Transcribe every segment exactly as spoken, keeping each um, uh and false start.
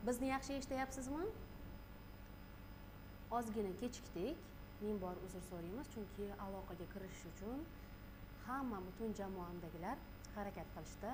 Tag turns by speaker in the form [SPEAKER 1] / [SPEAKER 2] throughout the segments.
[SPEAKER 1] Bizni yaxshi eshityapsizmi? Ozgina kechikdik. Ming bor uzr so'raymiz, chunki aloqaga kirishish uchun hamma butun jamoamdagilar harakat qilishdi.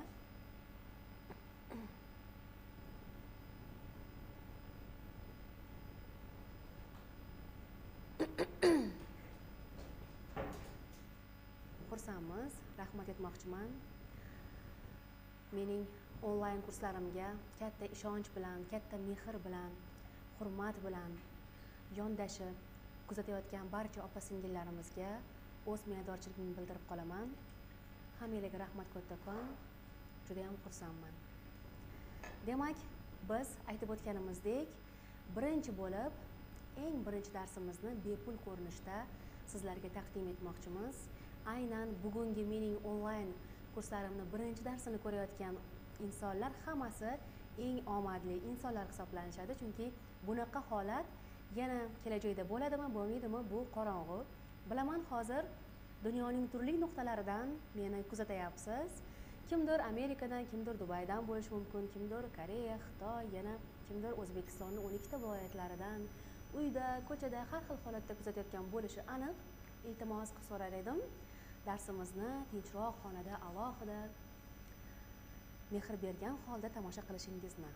[SPEAKER 1] Xursandmiz, rahmat aytmoqchiman. Mening onlayn kurslarimga katta ishonch bilan, katta mehr bilan, hurmat bilan yondashib kuzatayotgan barcha opa-singillarimizga o'z minnatdorchiligimni bildirib qolaman. Hammanglarga rahmat kattakon. Juda ham xursandman. Demak, biz aytib o'tganimizdek, birinchi bo'lib eng birinchi darsimizni bepul ko'rinishda sizlarga taqdim etmoqchimiz. Aynan bugungi mening onlayn kurslarimni birinchi darsini ko'rayotgan insonlar hammasi eng omadli insonlar hisoblanishadi, chunki bunaqa holat yana kelajakda bo'ladimi, bo'lmaydimi, bu qorong'u. Bilaman, hozir dunyoning turli nuqtalaridan meni kuzatyapsiz. Kimdir Amerikadan, kimdir Dubaydan bo'lishi mumkin, kimdir Koreya, Xitoy, yana kimdir O'zbekistonning o'n ikkita viloyatlaridan, uyda, ko'chada har xil holatda kuzatayotgan bo'lishi aniq. Iltimos qilib so'rar edim, darsimizni tinchroq xonada alohida mehr bergan holda tomosha qilishingizni.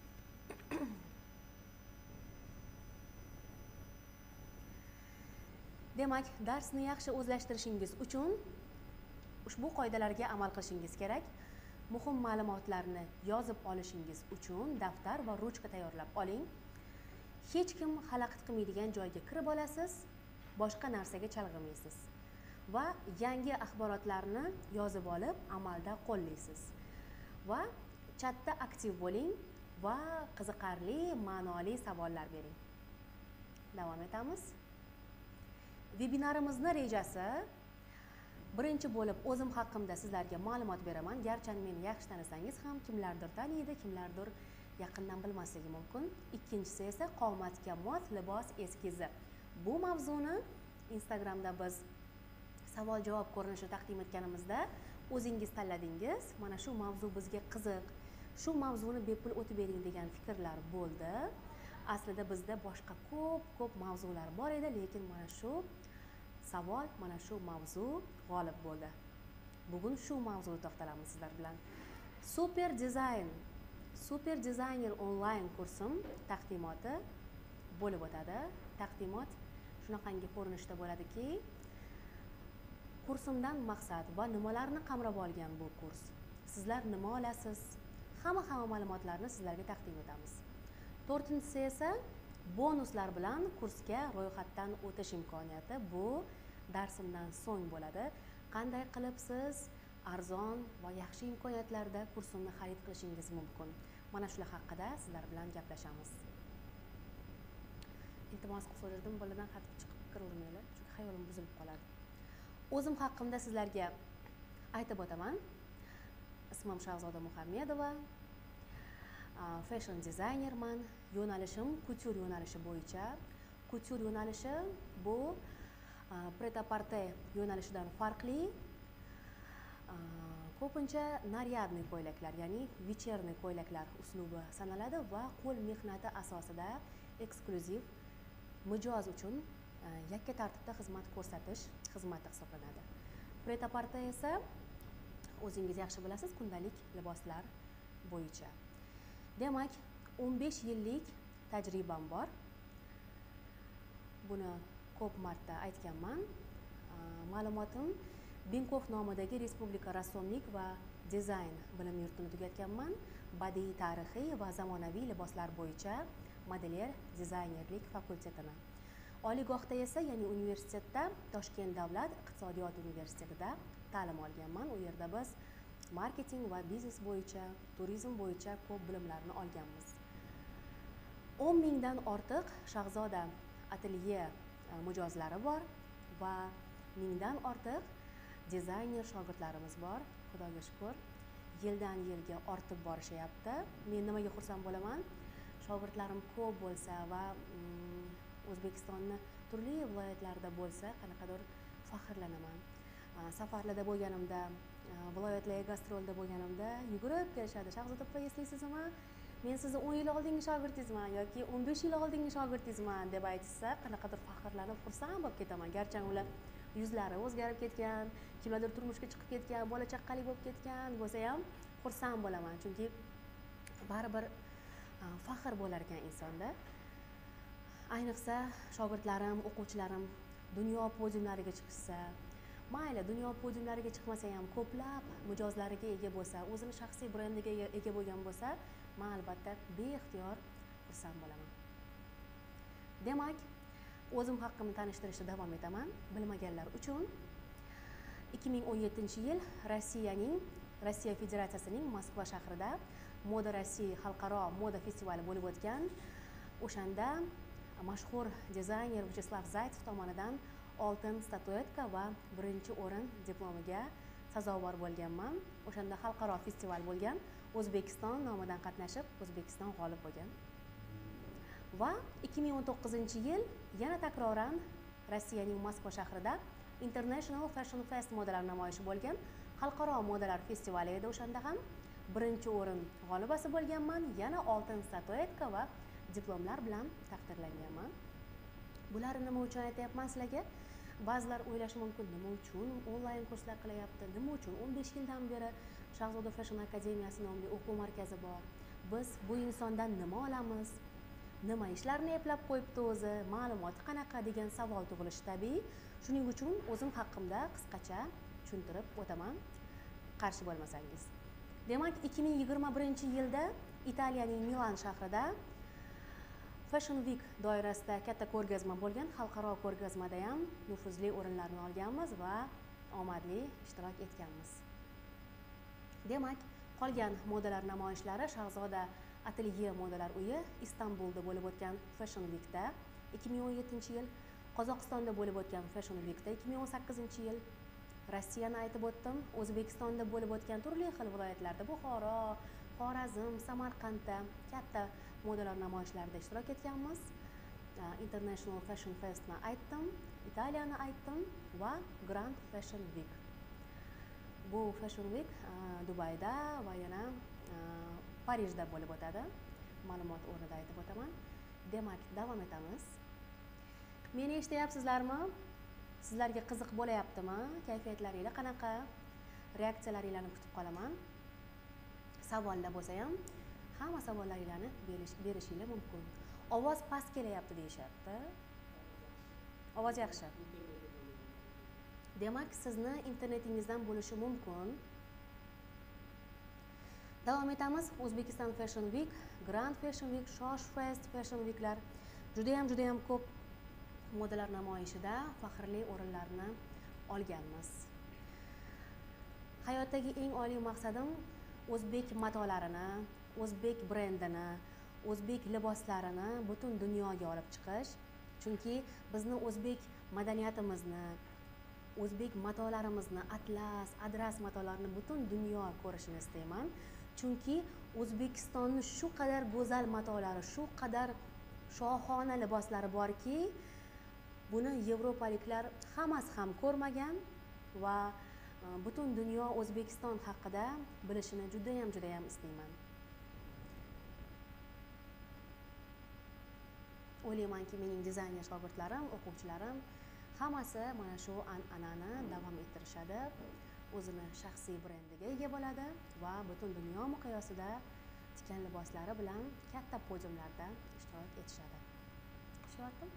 [SPEAKER 1] Demak, darsni yaxshi o'zlashtirishingiz uchun ushbu qoidalarga amal qilishingiz kerak. Muhim ma'lumotlarni yozib olishingiz uchun daftar va ruchka tayyorlab oling. Hech kim xalaqit qilmaydigan joyga kirib olasiz, boshqa narsaga chalg'imaysiz va yangi axborotlarni yozib olib amalda qo'llaysiz. Va chatda aktiv bo'ling va qiziqarli, ma'noli savollar bering. Davom etamiz. Vebinarimizni rejasi: birinchi bo'lib o'zim haqimda sizlarga ma'lumot beraman. Garchi meni yaxshi tanisangiz ham kimlardir taniydi, kimlardir yaqindan bilmasligi mumkin. Ikkinchisi esa qomatga mos libos eskizi. Bu mavzuni Instagramda biz savol-javob ko'rinishida taqdim etganimizda o'zingiz tanladingiz. Mana shu mavzu bizga qiziq, shu mavzuni bepul o'tib bering degan fikrlar bo'ldi. Aslida bizda boshqa ko'p-ko'p mavzular bor edi, lekin mana shu savol, mana shu mavzu g'olib bo'ldi. Bugun shu mavzuga to'xtalamiz sizlar bilan. Super dizayn, super dizayner onlayn kursim taqdimoti bo'lib o'tadi. Taqdimot shunaqangi ko'rinishda bo'ladiki, kursimdan maqsad va nimalarni qamrab olgan bu kurs. Sizlar nima olasiz? Hamma-hamma ma'lumotlarni sizlarga taqdim etamiz. To'rtinchisi esa bonuslar bilan kursga ro'yxatdan o'tish imkoniyati. Bu darsimdan so'ng bo'ladi. Qanday qilib siz arzon va yaxshi imkoniyatlarda kursimni xarid qilishingiz mumkin? Mana shular haqida sizlar bilan gaplashamiz. Iltimos qilib so'radim, boladan xat chiqib kiravermanglar, chunki xayolim buzilib qoladi. O'zim haqimda sizlarga aytib o'taman. Ismim Shahzoda Muhammedova. Fashion dizaynerman. Yo'nalishim couture yo'nalishi bo'yicha. Couture yo'nalishi bu pret-a-porter yo'nalishidan farqli. Ko'pincha naryadniy ko'ylaklar, ya'ni вечерний ko'ylaklar uslubi sanaladi va qo'l mehnati asosida eksklyuziv mijoz uchun yakka tartibda xizmat ko'rsatish xizmati hisoblanadi. Pret-a-porter esa o'zingiz yaxshi bilasiz, kundalik liboslar bo'yicha. Demak, o'n besh yillik tajribam bor. Buni ko'p marta aytganman. Ma'lumotim Binkov nomidagi Respublika rassomlik va dizayn bilim yurtini tugatganman. Badiiy tarixiy va zamonaviy liboslar bo'yicha modelyer dizaynerlik fakultetini. Oliygohda esa, ya'ni universitetda, Toshkent davlat iqtisodiyot universitetida ta'lim olganman. U yerda biz marketing va biznes bo'yicha, turizm bo'yicha ko'p bilimlarni olganmiz. o'n mingdan ortiq Shahzoda atelye mijozlari bor va mingdan ortiq dizayner shogirdlarimiz bor. Xudoga shukr, yildan yilga ortib borishyapti. Men nimaga xursand bo'laman? Shogirdlarim ko'p bo'lsa va O'zbekistonning turli viloyatlarida bo'lsa, qanaqadir faxrlanaman. Safarlarda bo'lganimda, viloyatlarga gastrolda bo'lganimda yugurib kelishadi. Shahzoda opa, eslaysizmi? men sizni o'n yil oldingi shogirdingizman yoki o'n besh yil oldingi shogirdingizman deb aytishsa qanaqadir faxrlanib xursand bo'lib ketaman. Garchi ular yuzlari o'zgarib ketgan, kimlardir turmushga chiqib ketgan, bola chaqali bo'lib ketgan bo'lsa ham xursand bo'laman, chunki baribir faxr bo'lar ekan insonda. Ayniqsa shogirdlarim, o'quvchilarim dunyo podiumlariga chiqsa, mayli dunyo podiumlariga chiqmasa ham ko'plab mijozlariga ega bo'lsa, o'zini shaxsiy brendiga ega bo'lgan bo'lsa, men albatta beixtiyor xursand bo'laman. Demak, o'zim haqimni tanishtirishda davom etaman. Bilmaganlar uchun ikki ming o'n yettinchi yil Rossiyaning Rossiya Federatsiyasining Moskva shahrida Moda Rossiya xalqaro moda festivali bo'lib o'tgan. O'shanda mashhur dizayner Vyacheslav Zaytsev tomonidan oltin statuetka va birinchi o'rin diplomiga sazovor bo'lganman. O'shanda xalqaro festival bo'lgan. O'zbekiston nomidan qatnashib, O'zbekiston g'olib bo'lgan. Va ikki ming o'n to'qqizinchi yil yana takroran Rossiyaning Moskva shahrida International Fashion Fest modalar namoyishi bo'lgan. Xalqaro modalar festivali edi. O'shanda ham birinchi o'rin g'olibasi bo'lganman. Yana oltin statuetka va diplomlar bilan taqdirlanganman. Bularni nima uchun aytayapman sizlarga? Ba'zilar o'ylashi mumkin, nima uchun onlayn kurslar qilyapti, nima uchun o'n besh yildan beri Shahzoda Fashion Akademiyasi nomli o'quv markazi bor. Biz bu insondan nima olamiz? Nima ishlarni eplab qo'yibdi o'zi? Ma'lumoti qanaqa degan savol tug'ilishi tabiiy. Shuning uchun o'zim haqimda qisqacha tushuntirib o'taman, qarshi bo'lmasangiz. Demak, ikki ming yigirma birinchi yilda Italiyaning Milan shahrida Fashion Week doirasida katta ko'rgazma bo'lgan. Xalqaro ko'rgazmada ham nufuzli o'rinlarni olganmiz va omadli ishtirok etganmiz. Demak, qolgan modalar namoyishlari Shahzoda Atelye modalar uyi Istanbulda bo'lib o'tgan Fashion Weekda ikki ming o'n yettinchi yil, Qozog'istonda bo'lib o'tgan Fashion Weekda ikki ming o'n sakkizinchi yil, Rossiyani aytib o'tdim, O'zbekistonda bo'lib o'tgan turli xil viloyatlarda, Buxoro, Xorazm, Samarqandda katta modalar namoyishlarida ishtirok etganmiz. International Fashion Festni aytdim, Italiyani aytdim va Grand Fashion Week. Bu Fashion Week Dubayda va yana Parijda bo'lib o'tadi. Ma'lumot o'rnida aytib o'taman. Demak, davom etamiz. Meni eshityapsizlarmi? Sizlarga qiziq bo'layaptimi? Kayfiyatlaringiz qanaqa? Reaksiyalaringizni kutib qolaman. Savollar bo'lsa ham hamma savollaringizni berishingiz mumkin. Ovoz past kelyapti deyishyapti. Ovoz yaxshi. Demak, sizni internetingizdan bo'lishi mumkin. Davom etamiz. O'zbekiston Fashion Week, Grand Fashion Week, Shosh Fest Fashion Weeklar juda ham juda ham ko'p modalar namoyishida faxrli o'rinlarni olganmiz. Hayotdagi eng oliy maqsadim o'zbek matolarini, o'zbek brendini, o'zbek liboslarini butun dunyoga olib chiqish. Chunki bizni o'zbek madaniyatimizni, o'zbek matolarimizni, atlas, adras matolarini butun dunyo ko'rishini istayman. Chunki O'zbekistonning shu qadar go'zal matolari, shu qadar shohona liboslari borki, buni yevropaliklar hammasi ham ko'rmagan va butun dunyo O'zbekiston haqida bilishini juda ham juda ham istayman. O'ylaymanki, mening dizayner shogirdlarim, o'quvchilarim hammasi mana shu an'anani davom ettirishadi. O'zini shaxsiy brendiga ega bo'ladi va butun dunyo miqyosida tikkan liboslari bilan katta podiumlarda ishtirok etishadi. Tushunyaptimi?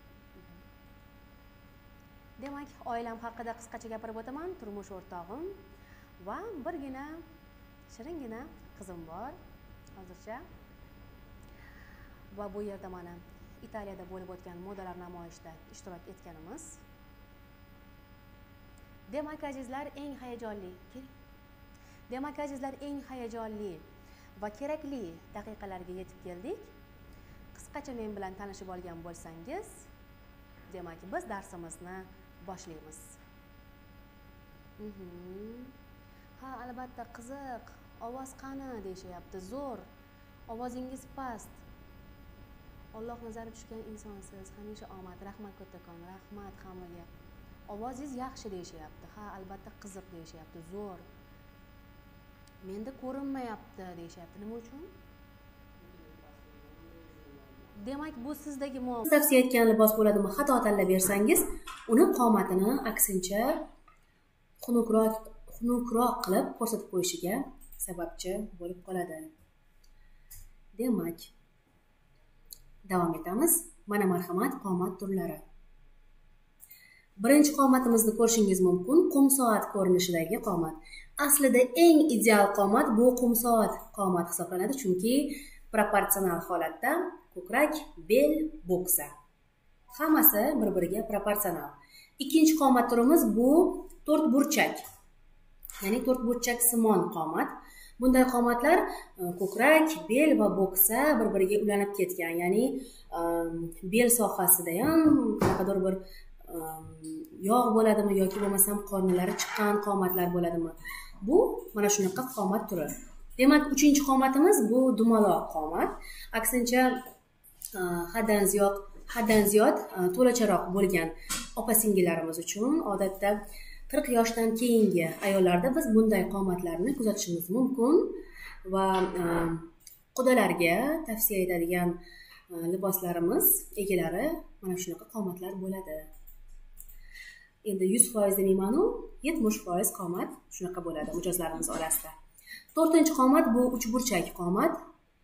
[SPEAKER 1] Demak, oilam haqida qisqacha gapirib o'taman. Turmush o'rtog'im va birgina shiringina qizim bor hozircha. Va bu yerda mana Italiyada bo'lib o'tgan modalar namoyishida ishtirok etganimiz. Demak, azizlar, eng hayajonli, demak, azizlar, eng hayajonli va kerakli daqiqalarga yetib keldik. Qisqacha men bilan tanishib olgan bo'lsangiz, demak, biz darsimizni boshlaymiz. Ha, albatta, qiziq. Ovoz qani deyishyapti. Zo'r. Ovozingiz past. Alloh nazari tushgan insonsiz. Hamisha omad. Rahmat kattakon. Rahmat hammaga. Ovozingiz yaxshi deyishyapti. Ha, albatta, qiziq deyishyapti. Zo'r. Menda ko'rinmayapti deyishyapti. Nima uchun? Demak, bu sizdagi muammo.
[SPEAKER 2] Tavsiya etgan libos bo'ladimi? Xato tanlab bersangiz, uni qomatini aksincha xunukroq, xunukroq qilib ko'rsatib qo'yishiga sababchi bo'lib qoladi. Demak, davom etamiz. Mana marhamat, qomat turlari. Birinchi qomatimizni ko'rishingiz mumkin, qum soat ko'rinishidagi qomat. Aslida eng ideal qomat bu qum soat qomat hisoblanadi, chunki proporsional holatda ko'krak, bel, bo'ksa. Hammasi bir-biriga proporsional. Ikkinchi qomat turimiz bu to'rt burchak. Ya'ni to'rt burchak simon qomat. Bunday qomatlar ko'krak, bel va bo'ksa bir-biriga ulanib ketgan. Ya'ni bel sohasida ham qanaqadir bir yog' bo'ladimi yoki bo'lmasam qornilari chiqqan qomatlar bo'ladimi? Bu mana shunaqa qomat turi. Demak, uchinchi qomatimiz bu dumaloq qomat. Aksincha haddan ziyod, haddan ziyod to'lacharoq bo'lgan opa-singillarimiz uchun odatda qirq yoshdan keyingi ayollarda biz bunday qomatlarni kuzatishimiz mumkin va qudalarga tavsiya etadigan liboslarimiz egalari mana shunaqa qomatlar bo'ladi. Endi yuz foiz demayman-u, yetmish foiz qomat shunaqa bo'ladi mijozlarimiz orasida. to'rtinchi qomat bu uch burchak qomat.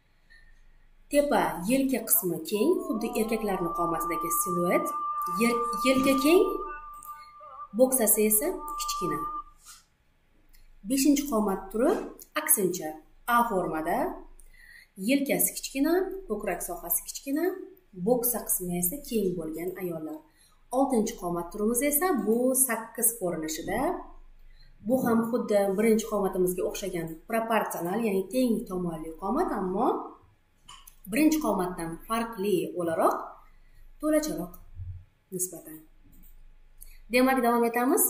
[SPEAKER 2] Tepa yelka qismi keng, xuddi erkaklarning qomatidagi siluet. Yelka keng, bo'ksasi esa kichkina. beshinchi qomat turi aksincha A formada. Yelkasi kichkina, ko'krak sohasi kichkina, bo'ksa qismi esa keng bo'lgan ayollar. oltinchi qomat turimiz esa bu sakkiz ko'rinishida. Bu ham xuddi birinchi qomatimizga o'xshagan proporsional, ya'ni teng tomonli qomat, ammo birinchi qomatdan farqli o'laroq to'lacharoq nisbatan. Demak, davom etamiz.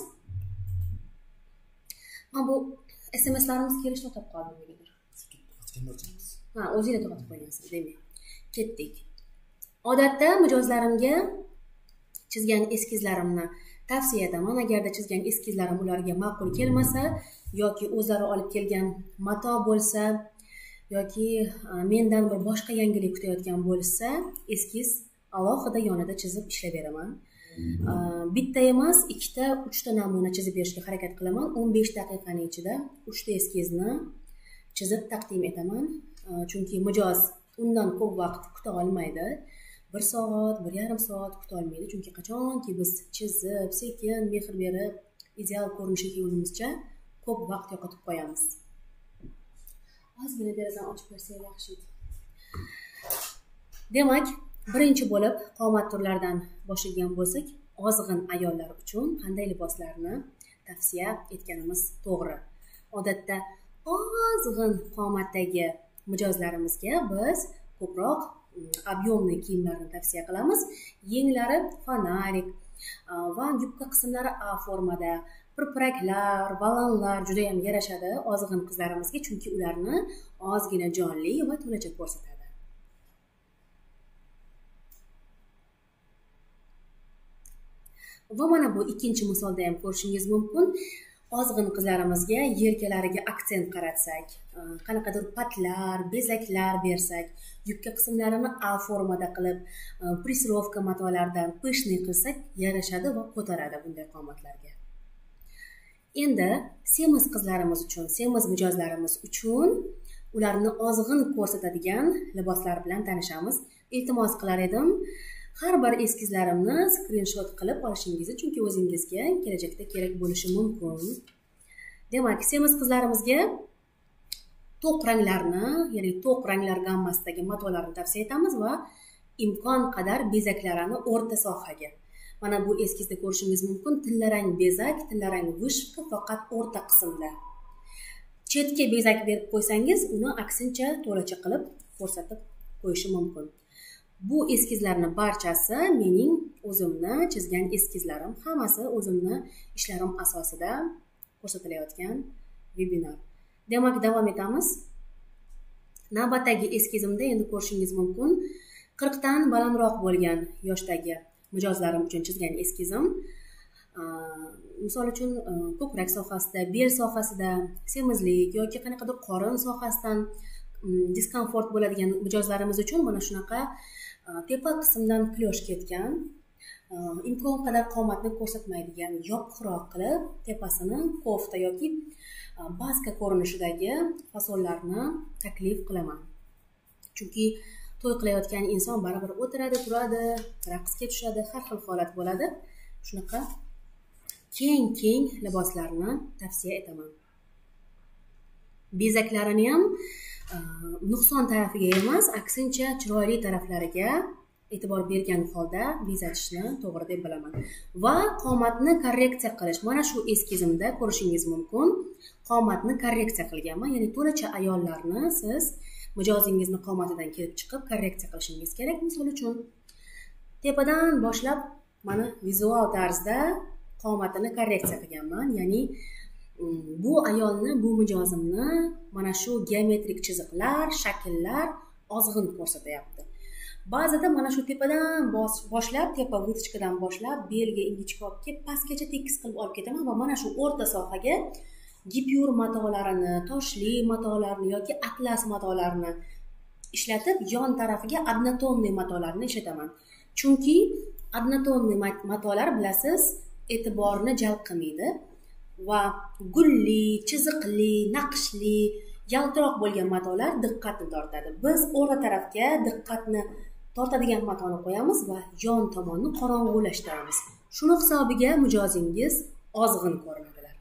[SPEAKER 2] Mana bu S M S'larimiz kelishni to'xtab qoldi negadir. Ha, o'zingiz to'xtatib qo'ygansiz, demak. Ketdik. Odatda mijozlarimga chizgan eskizlarimni tavsiya etaman. Agarda chizgan eskizlarim ularga ma'qul kelmasa yoki o'zlari olib kelgan mato bo'lsa yoki mendan bir boshqa yangilik kutayotgan bo'lsa, eskiz alohida yonida chizib ishlab beraman. Bitta emas, ikkita, uchta namuna chizib berishga harakat qilaman. o'n besh daqiqaning ichida uchta eskizni chizib taqdim etaman. Chunki mijoz undan ko'p vaqt kuta olmaydi. bir soat, bir yarim soat kuta olmaydi. Chunki qachonki biz chizib, sekin mehr berib, ideal ko'rinishga kelgunimizcha ko'p vaqt yo'qotib qo'yamiz. Ozgina derazani ochib bersak yaxshi edi. Demak, birinchi bo'lib qomat turlaridan boshlagan bo'lsak, ozg'in ayollar uchun qanday liboslarni tavsiya etganimiz to'g'ri. Odatda ozg'in qomatdagi mijozlarimizga biz ko'proq объемный kiyimlarni tavsiya qilamiz. Yenglari fonarik va yubka qismlari A formada, pirpiraklar, balonlar juda ham yarashadi ozg'in qizlarimizga, chunki ularni ozgina jonli va to'lacha ko'rsatadi. Va mana bu ikkinchi misolda ham ko'rishingiz mumkin. Ozg'in qizlarimizga yelkalariga aksent qaratsak, qanaqadir patlar, bezaklar bersak, yubka qismlarini A formada qilib, prisrovka matolardan pishniy qilsak, yarashadi va ko'taradi bunday qomatlarga. Endi semiz qizlarimiz uchun, semiz mijozlarimiz uchun ularni ozg'in ko'rsatadigan liboslar bilan tanishamiz. Iltimos qilar edim, har bir eskizlarimni skrinshot qilib olishingizni, chunki o'zingizga kelajakda kerak bo'lishi mumkin. Demak, semiz qizlarimizga to'q ranglarni, ya'ni to'q ranglar gammasidagi matolarni tavsiya etamiz va imkon qadar bezaklarini o'rta sohaga. Mana bu eskizda ko'rishingiz mumkin, tillarang bezak, tillarang vishka faqat o'rta qismda. Chetga bezak berib qo'ysangiz, uni aksincha to'lacha qilib ko'rsatib qo'yishi mumkin. Bu eskizlarni barchasi mening o'zimni chizgan eskizlarim, hammasi o'zimni ishlarim asosida ko'rsatilayotgan webinar. Demak, davom etamiz. Navbatdagi eskizimda endi ko'rishingiz mumkin, qirqdan balandroq bo'lgan yoshdagi mijozlarim uchun chizgan eskizim. Misol uchun ko'krak sohasida, bel sohasida semizlik yoki qanaqadir qorin sohasidan diskomfort bo'ladigan mijozlarimiz uchun mana shunaqa tepa qismdan klyosh ketgan, imkon qadar qomatni ko'rsatmaydigan yopiqroq qilib tepasini kofta yoki baska ko'rinishidagi fasonlarni taklif qilaman. Chunki to'y qilayotgan inson baribir o'tiradi, turadi, raqsga tushadi, har xil holat bo'ladi. Shunaqa keng-keng liboslarni tavsiya etaman. Bezaklarini ham nuqson tarafiga emas, aksincha chiroyli taraflariga e'tibor bergan holda bezatishni to'g'ri deb bilaman. Va qomatni korreksiya qilish. Mana shu eskizimda ko'rishingiz mumkin. Qomatni korreksiya qilganman. Ya'ni to'lacha ayollarni siz mijozingizni qomatidan kelib chiqib korreksiya qilishingiz kerak. Misol uchun tepadan boshlab mana vizual tarzda qomatini korreksiya qilganman. Ya'ni bu ayolni, bu mijozimni mana shu geometrik chiziqlar, shakllar ozg'in ko'rsatyapti. Ba'zida mana shu tepadan boshlab, tepa vutichkadan boshlab, belga ingichka olib kelib, pastgacha tekis qilib olib ketaman va mana shu o'rta sohaga gipyur matolarini, toshli matolarni yoki atlas matolarini ishlatib, yon tarafiga однотонный matolarni ishlataman. Chunki однотонный matolar bilasiz, e'tiborni jalb qilmaydi va gulli, chiziqli, naqshli, yaltiroq bo'lgan matolar diqqatni tortadi. Biz o'rta tarafga diqqatni tortadigan matoni qo'yamiz va yon tomonni qorong'ulashtiramiz. Shuni hisobiga mijozingiz ozg'in ko'rinadilar.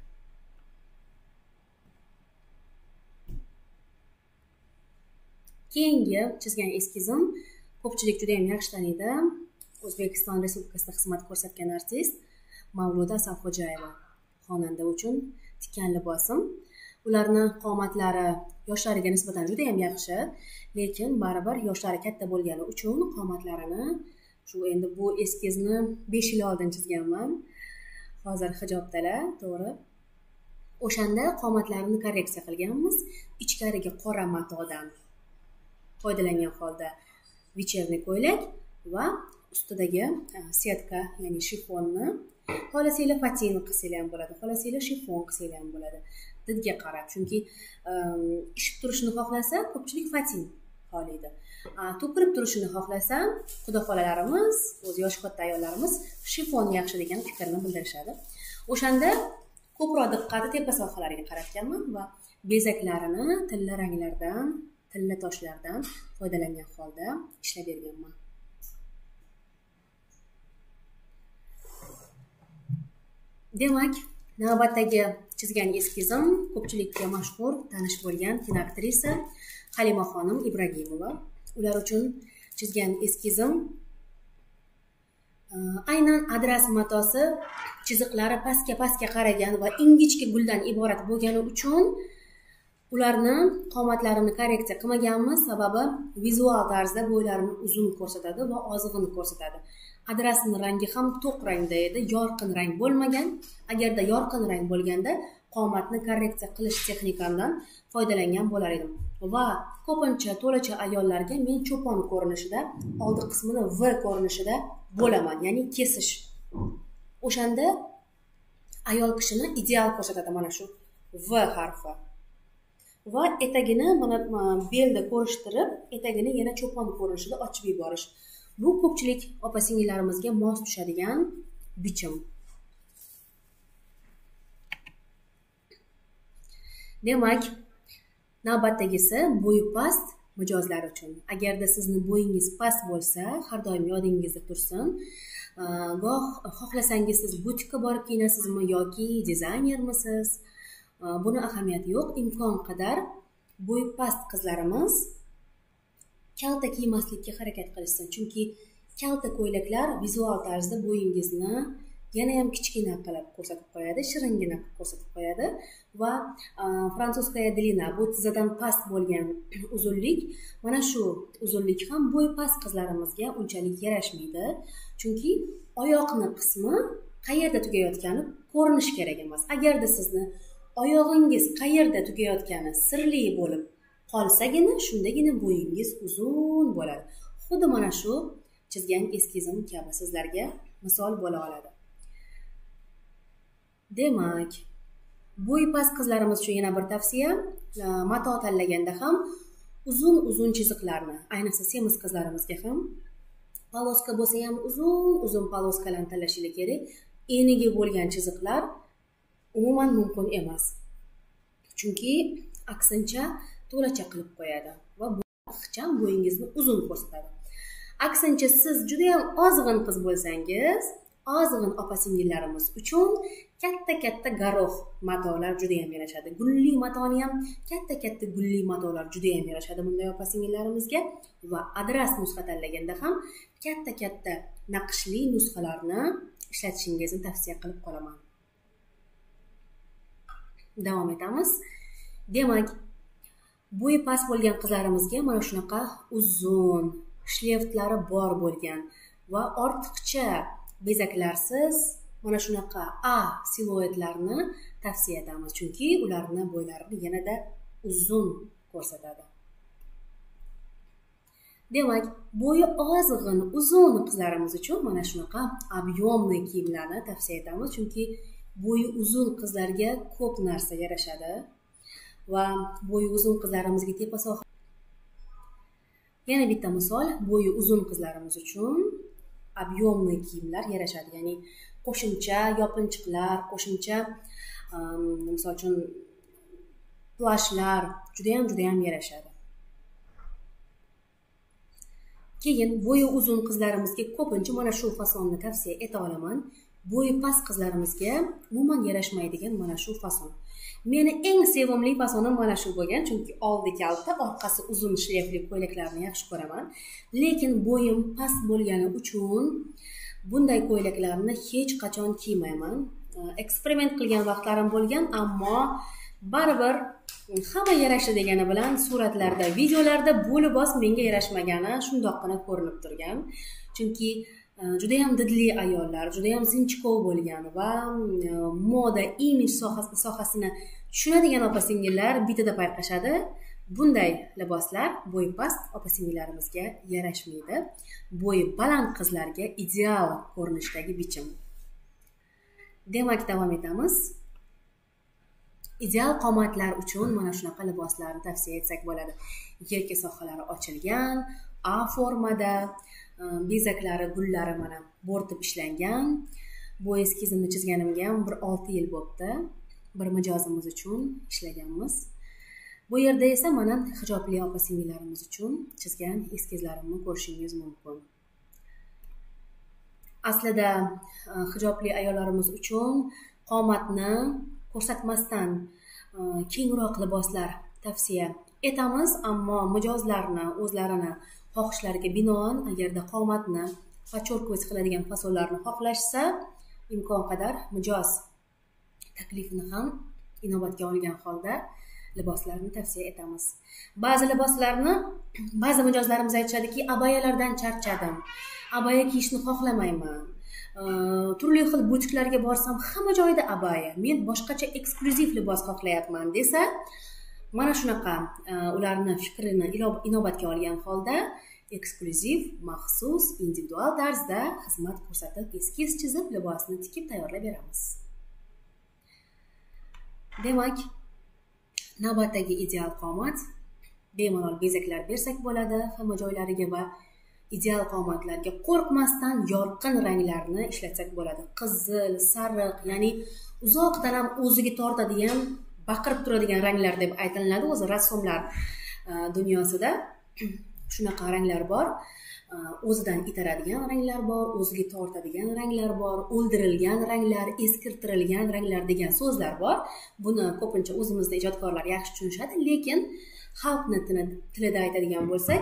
[SPEAKER 2] Keyingi chizgan eskizim ko'pchilik juda ham yaxshi taniydi. O'zbekiston Respublikasida xizmat ko'rsatgan artist Mavluda Asalxo'jayeva xonanda uchun tikkan libosim. Ularni qomatlari yoshlariga nisbatan juda ham yaxshi, lekin baribir yoshlari katta bo'lgani uchun qomatlarini shu endi bu eskizni besh yil oldin chizganman. Hozir hijobdalar, to'g'ri. O'shanda qomatlarini korreksiya qilganmiz. Ichkariga qora matodan foydalangan holda вечерний ko'ylak va ustidagi setka, ya'ni shifonni xohlasanglar fatin qilsanglar ham bo'ladi, xohlasanglar shifon qilsanglar ham bo'ladi. Didga qarab, chunki ishib turishni xohlasa, ko'pchilik fatin xohlaydi. To'kirib turishini xohlasa, xudo xolalarimiz, o'z yosh katta ayollarimiz shifon yaxshi degan fikrni bildirishadi. O'shanda ko'proq diqqatni tepa sohalariga qaratganman va bezaklarini tilla ranglardan, tilla toshlardan foydalangan holda ishlab berganman. Demak, navbatdagi chizgan eskizim ko'pchilikka mashhur, tanish bo'lgan kinoaktrisa Halimaxonim Ibragimova. Ular uchun chizgan eskizim aynan adras matosi chiziqlari pastga-pastga qaragan va ingichka guldan iborat bo'lgani uchun ularni qomatlarini korreksiya qilmaganmiz, sababi vizual tarzda bo'ylarini uzun ko'rsatadi va ozg'in ko'rsatadi. Adrasning rangi ham to'q rangda edi, yorqin rang bo'lmagan. Agarda yorqin rang bo'lganda qomatni korreksiya qilish texnikamdan foydalangan bo'lar edim. Va ko'pincha to'lacha ayollarga men cho'pon ko'rinishida, oldi qismini V ko'rinishida bo'laman, ya'ni kesish. O'shanda ayol kishini ideal ko'rsatadi mana shu V harfi. Va etagini mana belda ko'rishtirib, etagini yana cho'pon ko'rinishida ochib yuborish. Bu ko'pchilik opa-singillarimizga mos tushadigan bichim. Demak, navbatdagisi bo'yi past mijozlar uchun. Agarda sizni bo'yingiz past bo'lsa, har doim yodingizda tursin. Goh xohlasangiz siz butikka borib kiyinasizmi yoki dizaynermisiz? Buni ahamiyati yo'q. Imkon qadar bo'yi past qizlarimiz kalta kiymaslikka harakat qilishsin. Chunki kalta ko'ylaklar vizual tarzda bo'yingizni yana ham kichkina qilib ko'rsatib qo'yadi, shiringina qilib ko'rsatib qo'yadi va fransuzskaya длина, bu tizadan past bo'lgan uzunlik, mana shu uzunlik ham bo'yi past qizlarimizga unchalik yarashmaydi. Chunki oyoqni qismi qayerda tugayotgani ko'rinish kerak emas. Agarda sizni oyog'ingiz qayerda tugayotgani sirli bo'lib qolsagina, shundagina bo'yingiz uzun bo'ladi. Xuddi mana shu chizgan eskizim kabi sizlarga misol bo'la oladi. Demak, bo'yi past qizlarimiz uchun yana bir tavsiya, mato tanlaganda ham uzun-uzun chiziqlarni, ayniqsa semiz qizlarimizga ham Poloska bo'lsa ham uzun uzun poloskalarni tanlashingiz kerak. Eniga bo'lgan chiziqlar umuman mumkin emas. Chunki aksincha to'lacha qilib qo'yadi va bu ixcham bo'yingizni uzun ko'rsatadi. Aksincha siz juda ham ozg'in qiz bo'lsangiz, ozg'in opa-singillarimiz uchun katta-katta garoh matolar juda ham yarashadi. Gulli matoni ham katta-katta gulli matolar juda ham yarashadi bunday opa-singillarimizga va adras nusxa tanlaganda ham katta-katta naqshli nusxalarni ishlatishingizni tavsiya qilib qolaman. Davom etamiz. Demak, bo'yi past bo'lgan qizlarimizga mana shunaqa uzun shleftlari bor bo'lgan va ortiqcha bezaklarsiz mana shunaqa A siluetlarni tavsiya etamiz, chunki ularni bo'ylarini yanada uzun ko'rsatadi. Demak, bo'yi ozg'in, uzun qizlarimiz uchun mana shunaqa объемный kiyimlarni tavsiya etamiz, chunki bo'yi uzun qizlarga ko'p narsa yarashadi va bo'yi uzun qizlarimizga tepa soha. Yana bitta misol, bo'yi uzun qizlarimiz uchun объемный kiyimlar yarashadi, ya'ni qo'shimcha yopinchiqlar, qo'shimcha misol uchun plashlar juda ham juda ham yarashadi. Keyin bo'yi uzun qizlarimizga ko'pincha mana shu fasonni tavsiya eta olaman. Bo'yi past qizlarimizga umuman yarashmaydigan mana shu fason. Meni eng sevimli fasonim mana shu bo'lgan, chunki oldi kalta, orqasi uzun shlefli ko'ylaklarni yaxshi ko'raman. Lekin bo'yim past bo'lgani uchun bunday ko'ylaklarni hech qachon kiymayman. Eksperiment qilgan vaqtlarim bo'lgan, ammo baribir hamma yarashdi degani bilan suratlarda, videolarda bu libos menga yarashmagani shundoqqina ko'rinib turgan. Chunki juda ham didli ayollar, juda ham sinchkov bo'lgan va moda, imij sohasini tushunadigan opa-singillar bitada payqashadi. Bunday liboslar bo'yi past opa-singillarimizga yarashmaydi. Bo'yi baland qizlarga ideal ko'rinishdagi bichim. Demak, davom etamiz. Ideal qomatlar uchun mana shunaqa liboslarni tavsiya etsak bo'ladi. Yelka sohalari ochilgan, A formada, bezaklari, gullari mana bo'rtib ishlangan. Bu eskizimni chizganimga ham bir olti yil bo'libdi. Bir mijozimiz uchun ishlaganmiz. Bu yerda esa mana hijobli opa-singillarimiz uchun chizgan eskizlarimni ko'rishingiz mumkin. Aslida hijobli ayollarimiz uchun qomatni ko'rsatmasdan kengroq liboslar tavsiya etamiz, ammo mijozlarni o'zlarini xohishlariga binoan agarda qomatni podчеркивать qiladigan fasonlarni xohlashsa, imkon qadar mijoz taklifini ham inobatga olgan holda liboslarni tavsiya etamiz. Ba'zi liboslarni ba'zi mijozlarimiz aytishadiki, abayalardan charchadim, abaya kiyishni xohlamayman, turli xil butiklarga borsam hamma joyda abaya, men boshqacha eksklyuziv libos xohlayapman desa, mana shunaqa ularni fikrini inobatga olgan holda eksklyuziv, maxsus, individual tarzda xizmat ko'rsatib, eskiz chizib, libosni tikib tayyorlab beramiz. Demak, navbatdagi ideal qomat bemalol bezaklar bersak bo'ladi hamma joylariga va ideal qomatlarga qo'rqmasdan yorqin ranglarni ishlatsak bo'ladi. Qizil, sariq, ya'ni uzoqdan ham o'ziga tortadigan, baqirib turadigan ranglar deb aytiladi o'zi rassomlar dunyosida. Shunaqa ranglar bor. O'zidan itaradigan ranglar bor, o'ziga tortadigan ranglar bor, o'ldirilgan ranglar, eskirtirilgan ranglar degan so'zlar bor. Buni ko'pincha o'zimizda ijodkorlar yaxshi tushunishadi, lekin xalqni tilida aytadigan bo'lsak,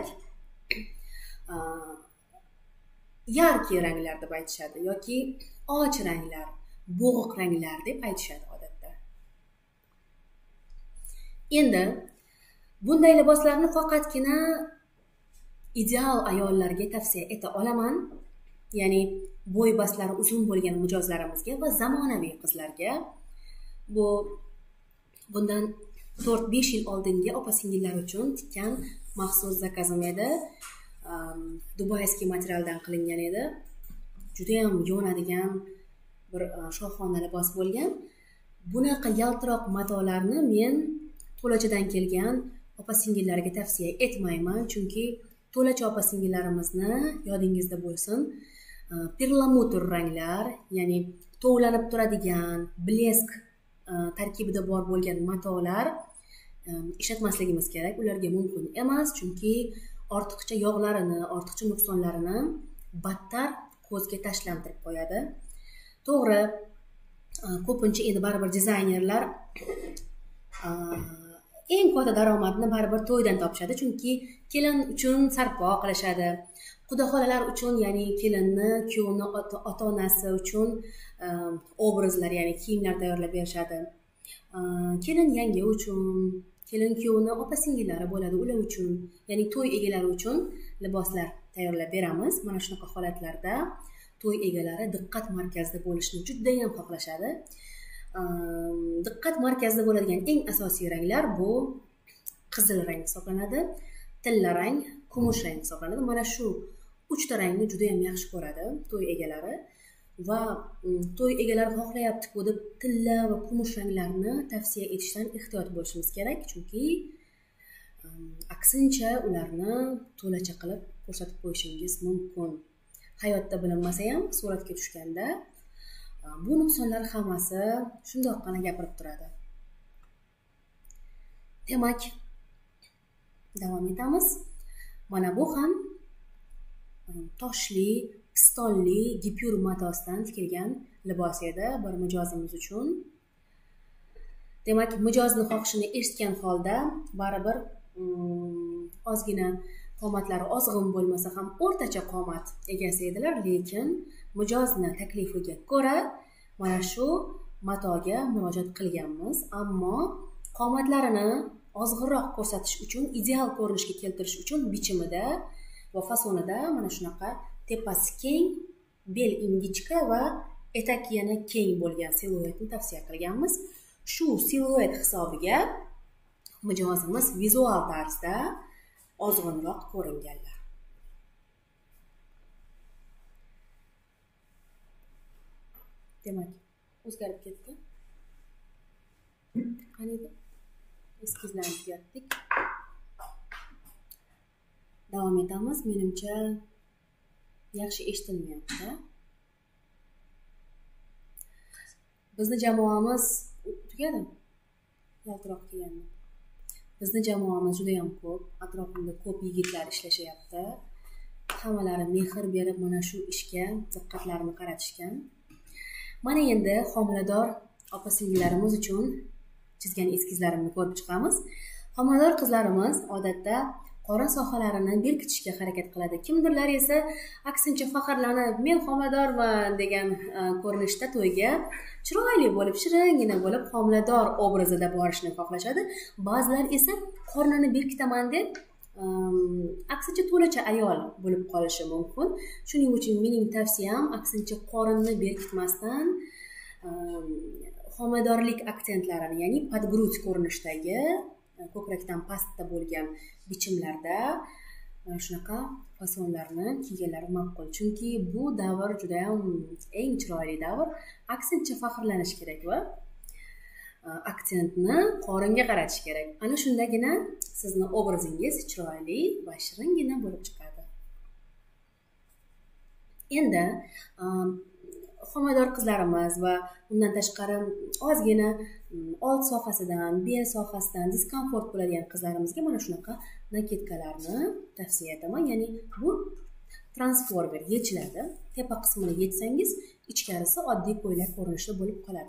[SPEAKER 2] yarki ranglar deb aytishadi yoki och ranglar, bo'g'iq ranglar deb aytishadi odatda. Endi bunday liboslarni faqatgina ideal ayollarga tavsiya eta olaman, ya'ni bo'y bastlari uzun bo'lgan mijozlarimizga va zamonaviy qizlarga. Bu bundan to'rt besh yil oldingi opa-singillar uchun tikkan maxsus zakazim edi. Dubayskiy materialdan qilingan edi. Juda ham yonadigan bir shohona libos bo'lgan. Bunaqa yaltiroq matolarni men to'lachadan kelgan opa-singillarga tavsiya etmayman, chunki to'lacha opa singillarimizni yodingizda bo'lsin, perlamutr ranglar, ya'ni tovlanib turadigan, blesk tarkibida bor bo'lgan matolar ishlatmasligimiz kerak. Ularga mumkin emas, chunki ortiqcha yog'larini, ortiqcha nuqsonlarini battar ko'zga tashlantirib qo'yadi. To'g'ri, ko'pincha endi baribir dizaynerlar eng katta daromadni baribir to'ydan topishadi, chunki kelin uchun sarpo qilishadi. Xudo xolalar uchun, ya'ni kelinni, kuyovni ota-onasi uchun obrazlar, ya'ni kiyimlar tayyorlab berishadi. Kelin yanga uchun, kelin kuyovni opa-singillari bo'ladi, ular uchun, ya'ni to'y egalari uchun liboslar tayyorlab beramiz. Mana shunaqa holatlarda to'y egalari diqqat markazida bo'lishni juda ham xohlashadi. Diqqat markazida bo'ladigan eng asosiy ranglar bu qizil rang hisoblanadi, tilla rang, kumush rang hisoblanadi. Mana shu uchta rangni juda ham yaxshi ko'radi to'y egalari va to'y egalari xohlayapti-ku deb tilla va kumush ranglarni tavsiya etishdan ehtiyot bo'lishimiz kerak, chunki aksincha ularni to'lacha qilib ko'rsatib qo'yishingiz mumkin. Hayotda bilinmasa ham suratga tushganda bu nuqsonlar hammasi shundoqqina gapirib turadi. Demak, davom etamiz. Mana bu ham toshli, pistonli, gipyur matosidan tikilgan libos edi bir mijozimiz uchun. Demak, mijozni xohishini eshitgan holda baribir ozgina qomatlari ozg'in bo'lmasa ham o'rtacha qomat egasi edilar, lekin mijozni taklifiga ko'ra mana shu matoga murojaat qilganmiz, ammo qomatlarini ozg'inroq ko'rsatish uchun, ideal ko'rinishga keltirish uchun bichimida va fasonida mana shunaqa tepasi keng, bel ingichka va etak yana keng bo'lgan siluetni tavsiya qilganmiz. Shu siluet hisobiga mijozimiz vizual tarzda ozg'inroq ko'ringanlar. Demak, o'zgarib ketdi. Qani edi? Eskizlarni tugatdik. Davom etamiz. Menimcha yaxshi eshitilmayapti. Bizni jamoamiz tugadi. Yaltiroq kelganda. Bizni jamoamiz juda ham ko'p. Atrofimda ko'p yigitlar ishlashyapti. Hammalari mehr berib mana shu ishga diqqatlarini qaratishgan. Mana endi homilador opa-singillarimiz uchun chizgan eskizlarimni ko'rib chiqamiz. Homilador qizlarimiz odatda qorin sohalarini berkitishga harakat qiladi. Kimdirlar esa aksincha faxrlanib, men homiladorman degan ko'rinishda to'yga chiroyli bo'lib, shiringina bo'lib homilador obrazida borishni xohlashadi. Ba'zilar esa qornini berkitaman deb aksincha to'lacha ayol bo'lib qolishi mumkin. Shuning uchun mening tavsiyam aksincha qorinni berkitmasdan homiladorlik aksentlarini, ya'ni podgruds ko'rinishdagi ko'krakdan pastda bo'lgan bichimlarda mana shunaqa fasonlarni kiyganlari ma'qul. Chunki bu davr juda ham eng chiroyli davr. Aksincha faxrlanish kerak va aksentni qoringa qaratish kerak. Ana shundagina sizni obrazingiz chiroyli va shiringina bo'lib chiqadi. Endi homilador qizlarimiz va undan tashqari ozgina old sohasidan, bel sohasidan diskomfort bo'ladigan qizlarimizga mana shunaqa naketkalarni tavsiya etaman. Ya'ni bu transformer yechiladi. Tepa qismini yechsangiz, ichkarisi oddiy ko'ylak ko'rinishida bo'lib qoladi.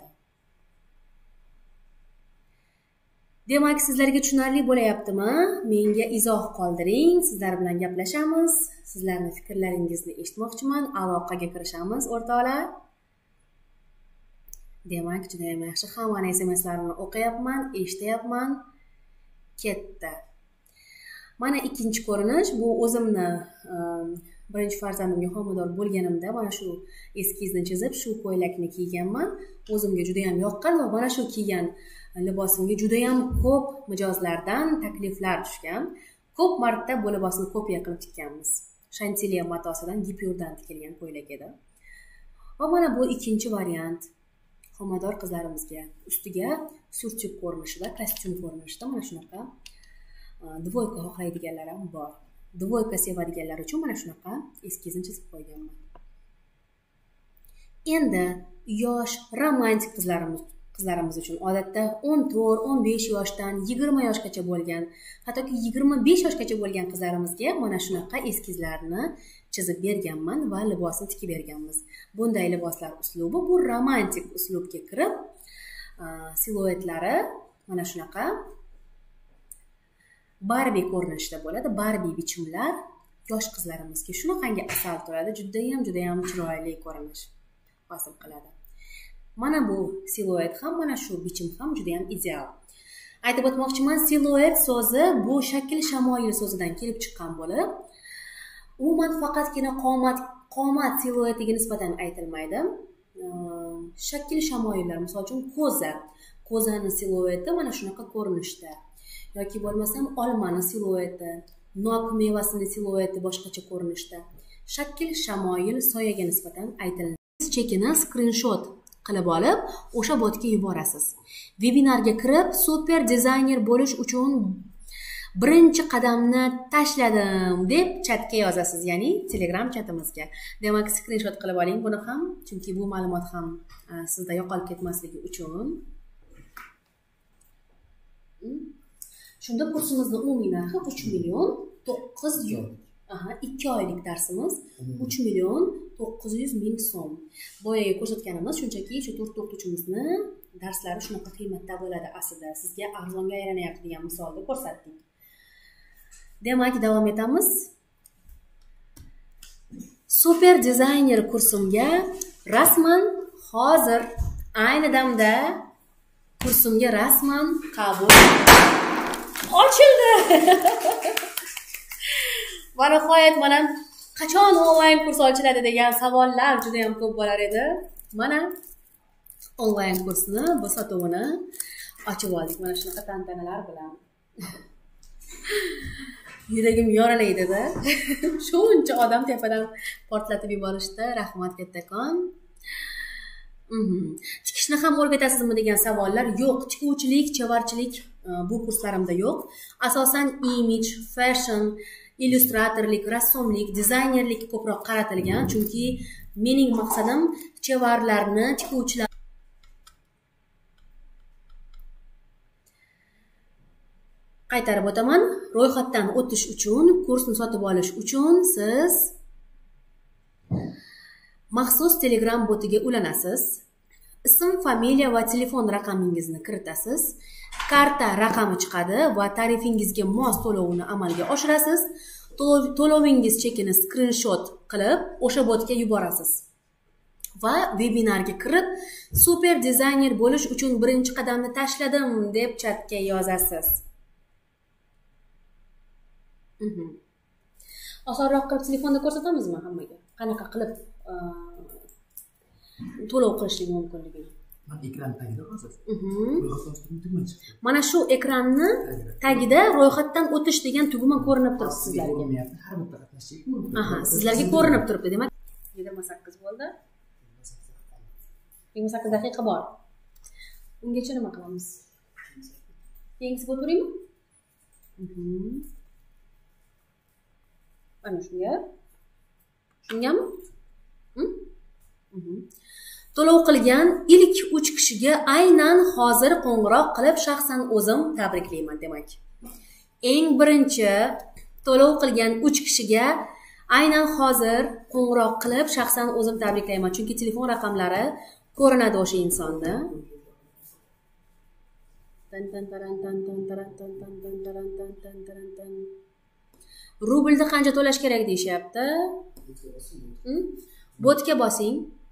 [SPEAKER 2] Demak, sizlarga tushunarli bo'layaptimi? Menga izoh qoldiring, sizlar bilan gaplashamiz. Sizlarning fikrlaringizni eshitmoqchiman, aloqaga kirishamiz o'rtoqlar. Demak, juda ham yaxshi. Hammani S M S'larini o'qiyapman, eshityapman. Ketdi. Mana ikkinchi ko'rinish. Bu o'zimni birinchi farzandimga homilador bo'lganimda mana shu eskizni chizib, shu ko'ylakni kiyganman. O'zimga juda ham yoqqan va mana shu kiygan libosimga juda ham ko'p mijozlardan takliflar tushgan. Ko'p marta bu libosni kopiya qilib tikkanmiz. Shantiliya matosidan, gipyurdan tikilgan ko'ylak edi. Va mana bu ikkinchi variant. Homilador qizlarimizga ustiga surtuk ko'rinishida, kostyum ko'rinishida mana shunaqa dvoyka xohlaydiganlar ham bor. dvoyka sevadiganlar uchun mana shunaqa eskizni chizib qo'yganman. Endi yosh romantik qizlarimiz qizlarimiz uchun odatda o'n to'rt o'n besh yoshdan yigirma yoshgacha bo'lgan, hattoki yigirma besh yoshgacha bo'lgan qizlarimizga mana shunaqa eskizlarni chizib berganman va libosni tikib berganmiz. Bunday liboslar uslubi bu romantik uslubga kirib, siluetlari mana shunaqa Barbie ko'rinishda bo'ladi. Barbie bichimlar yosh qizlarimizga shunaqangi asal turadi. Juda ham juda ham chiroyli ko'rinish hosil qiladi. Mana bu siluet ham, mana shu bichim ham juda ham ideal. Aytib o'tmoqchiman, siluet so'zi bu shakl shamoyil so'zidan kelib chiqqan bo'lib, umuman faqatgina qomat qomat siluetiga nisbatan aytilmaydi. Shakl shamoyillar, misol uchun ko'za, ko'zani silueti mana shunaqa ko'rinishda. Yoki bo'lmasam olmani silueti, nok mevasini silueti boshqacha ko'rinishda. Shakl shamoyil soyaga nisbatan aytiladi. Chekini skrinshot qilib olib, o'sha botga yuborasiz. Webinarga kirib, super dizayner bo'lish uchun birinchi qadamni tashladim deb chatga yozasiz, ya'ni Telegram chatimizga. Demak, skrinshot qilib oling buni ham, chunki bu ma'lumot ham sizda yo'qolib ketmasligi uchun. Shunda kursimizni umumiy narxi uch million to'qqiz yuz. Aha, ikki oylik darsimiz uch million to'qqiz yuz ming so'm. Boyaga ko'rsatganimiz shunchaki shu to'rt o'qituvchimizni darslari shunaqa qiymatda bo'ladi aslida. Sizga arzonga aylanyapti degan misolda ko'rsatdik. Demak, davom etamiz. Super dizayner kursimga rasman hozir ayni damda kursimga rasman qabul ochildi. Va nihoyat mana qachon onlayn kurs ochiladi degan savollar juda ham ko'p bo'lar edi. Mana onlayn kursni, bu sotuvini ochib oldik mana shunaqa tantanalar bilan. Yuragim yorilaydi-da. Shuncha odam tepadan portlatib yuborishdi. Rahmat kattakon. Mhm. Tikishni ham o'rgatasizmi degan savollar yo'q. Tikuvchilik, chevarchilik bu kurslarimda yo'q. Asosan image, fashion, illyustratorlik, rassomlik, dizaynerlik ko'proq qaratilgan, chunki mening maqsadim chevarlarni, tikuvchilar qaytarib o'taman. Ro'yxatdan o'tish uchun, kursni sotib olish uchun siz maxsus Telegram botiga ulanasiz. Ism, familiya va telefon raqamingizni kiritasiz. Karta raqami chiqadi va tarifingizga mos to'lovini amalga oshirasiz. To'lovingiz chekini skrinshot qilib o'sha botga yuborasiz. Va webinarga kirib, super dizayner bo'lish uchun birinchi qadamni tashladim deb chatga yozasiz. Mhm. Osonroq qilib telefonda ko'rsatamizmi hammaga? Qanaqa qilib to'lov qilishlik mumkinligini?
[SPEAKER 3] Mana ekran tagida hozir.
[SPEAKER 2] Mana shu ekranni tagida ro'yxatdan o'tish degan tugma ko'rinib turibdi sizlarga.
[SPEAKER 3] Har bitta qatnashchiga ko'rinib turibdi.
[SPEAKER 2] Aha, sizlarga ko'rinib turibdi. Demak, yigirma sakkiz bo'ldi. yigirma sakkiz daqiqa bor. Ungacha nima qilamiz? Keyingisiga o'tiraymi? Mhm. Ana shunga. Shungami? Mhm. To'lov qilgan ilk uch kishiga aynan hozir qo'ng'iroq qilib shaxsan o'zim tabriklayman demak. Eng birinchi to'lov qilgan uch kishiga aynan hozir qo'ng'iroq qilib shaxsan o'zim tabriklayman, chunki telefon raqamlari ko'rinadi o'sha insonni. Rublda qancha to'lash kerak deyishyapti? Botga bosing.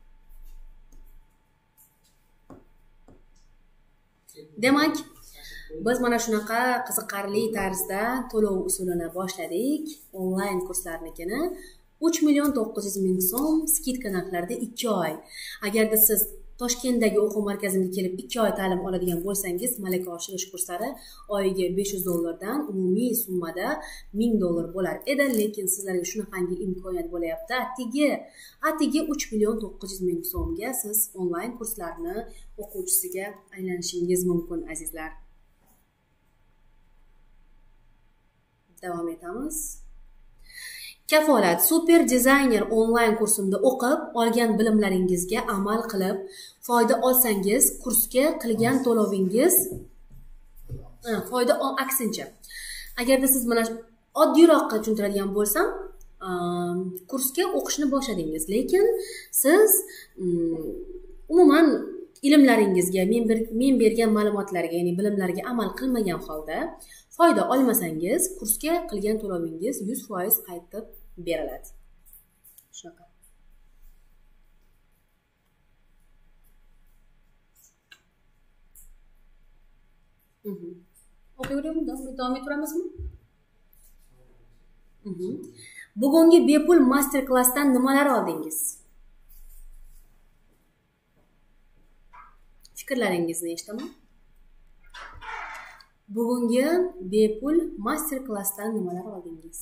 [SPEAKER 2] Demak, biz mana shunaqa qiziqarli tarzda to'lov usulini boshladik. Onlayn kurslarnikini uch million to'qqiz yuz ming so'm skidka narxlarida ikki oy. Agarda siz Toshkentdagi o'quv markazimga kelib ikki oy ta'lim oladigan bo'lsangiz, malaka oshirish kurslari oyiga besh yuz dollardan umumiy summada ming dollar bo'lar edi, lekin sizlarga shunaqangi imkoniyat bo'layapti. Atigi, atigi uch million to'qqiz yuz ming so'mga siz onlayn kurslarni o'quvchisiga aylanishingiz mumkin, azizlar. Davom etamiz. Kafolat super dizayner onlayn kursimda o'qib, olgan bilimlaringizga amal qilib, foyda olsangiz, kursga qilgan to'lovingiz foyda aksincha. Agarda siz mana oddiyroqqa tushuntiradigan bo'lsam, kursga o'qishni boshladingiz, lekin siz umuman ilmlaringizga, men bergan ma'lumotlarga, ya'ni bilimlarga amal qilmagan holda foyda olmasangiz, kursga qilgan to'lovingiz yuz foiz qaytib beriladi. Shunaqa. Mhm. O'qiyveramiz, davom ettiramizmi? Mhm. Bugungi bepul master klassdan nimalar oldingiz? Fikrlaringizni eshitaman. Bugungi bepul master klassdan nimalar oldingiz?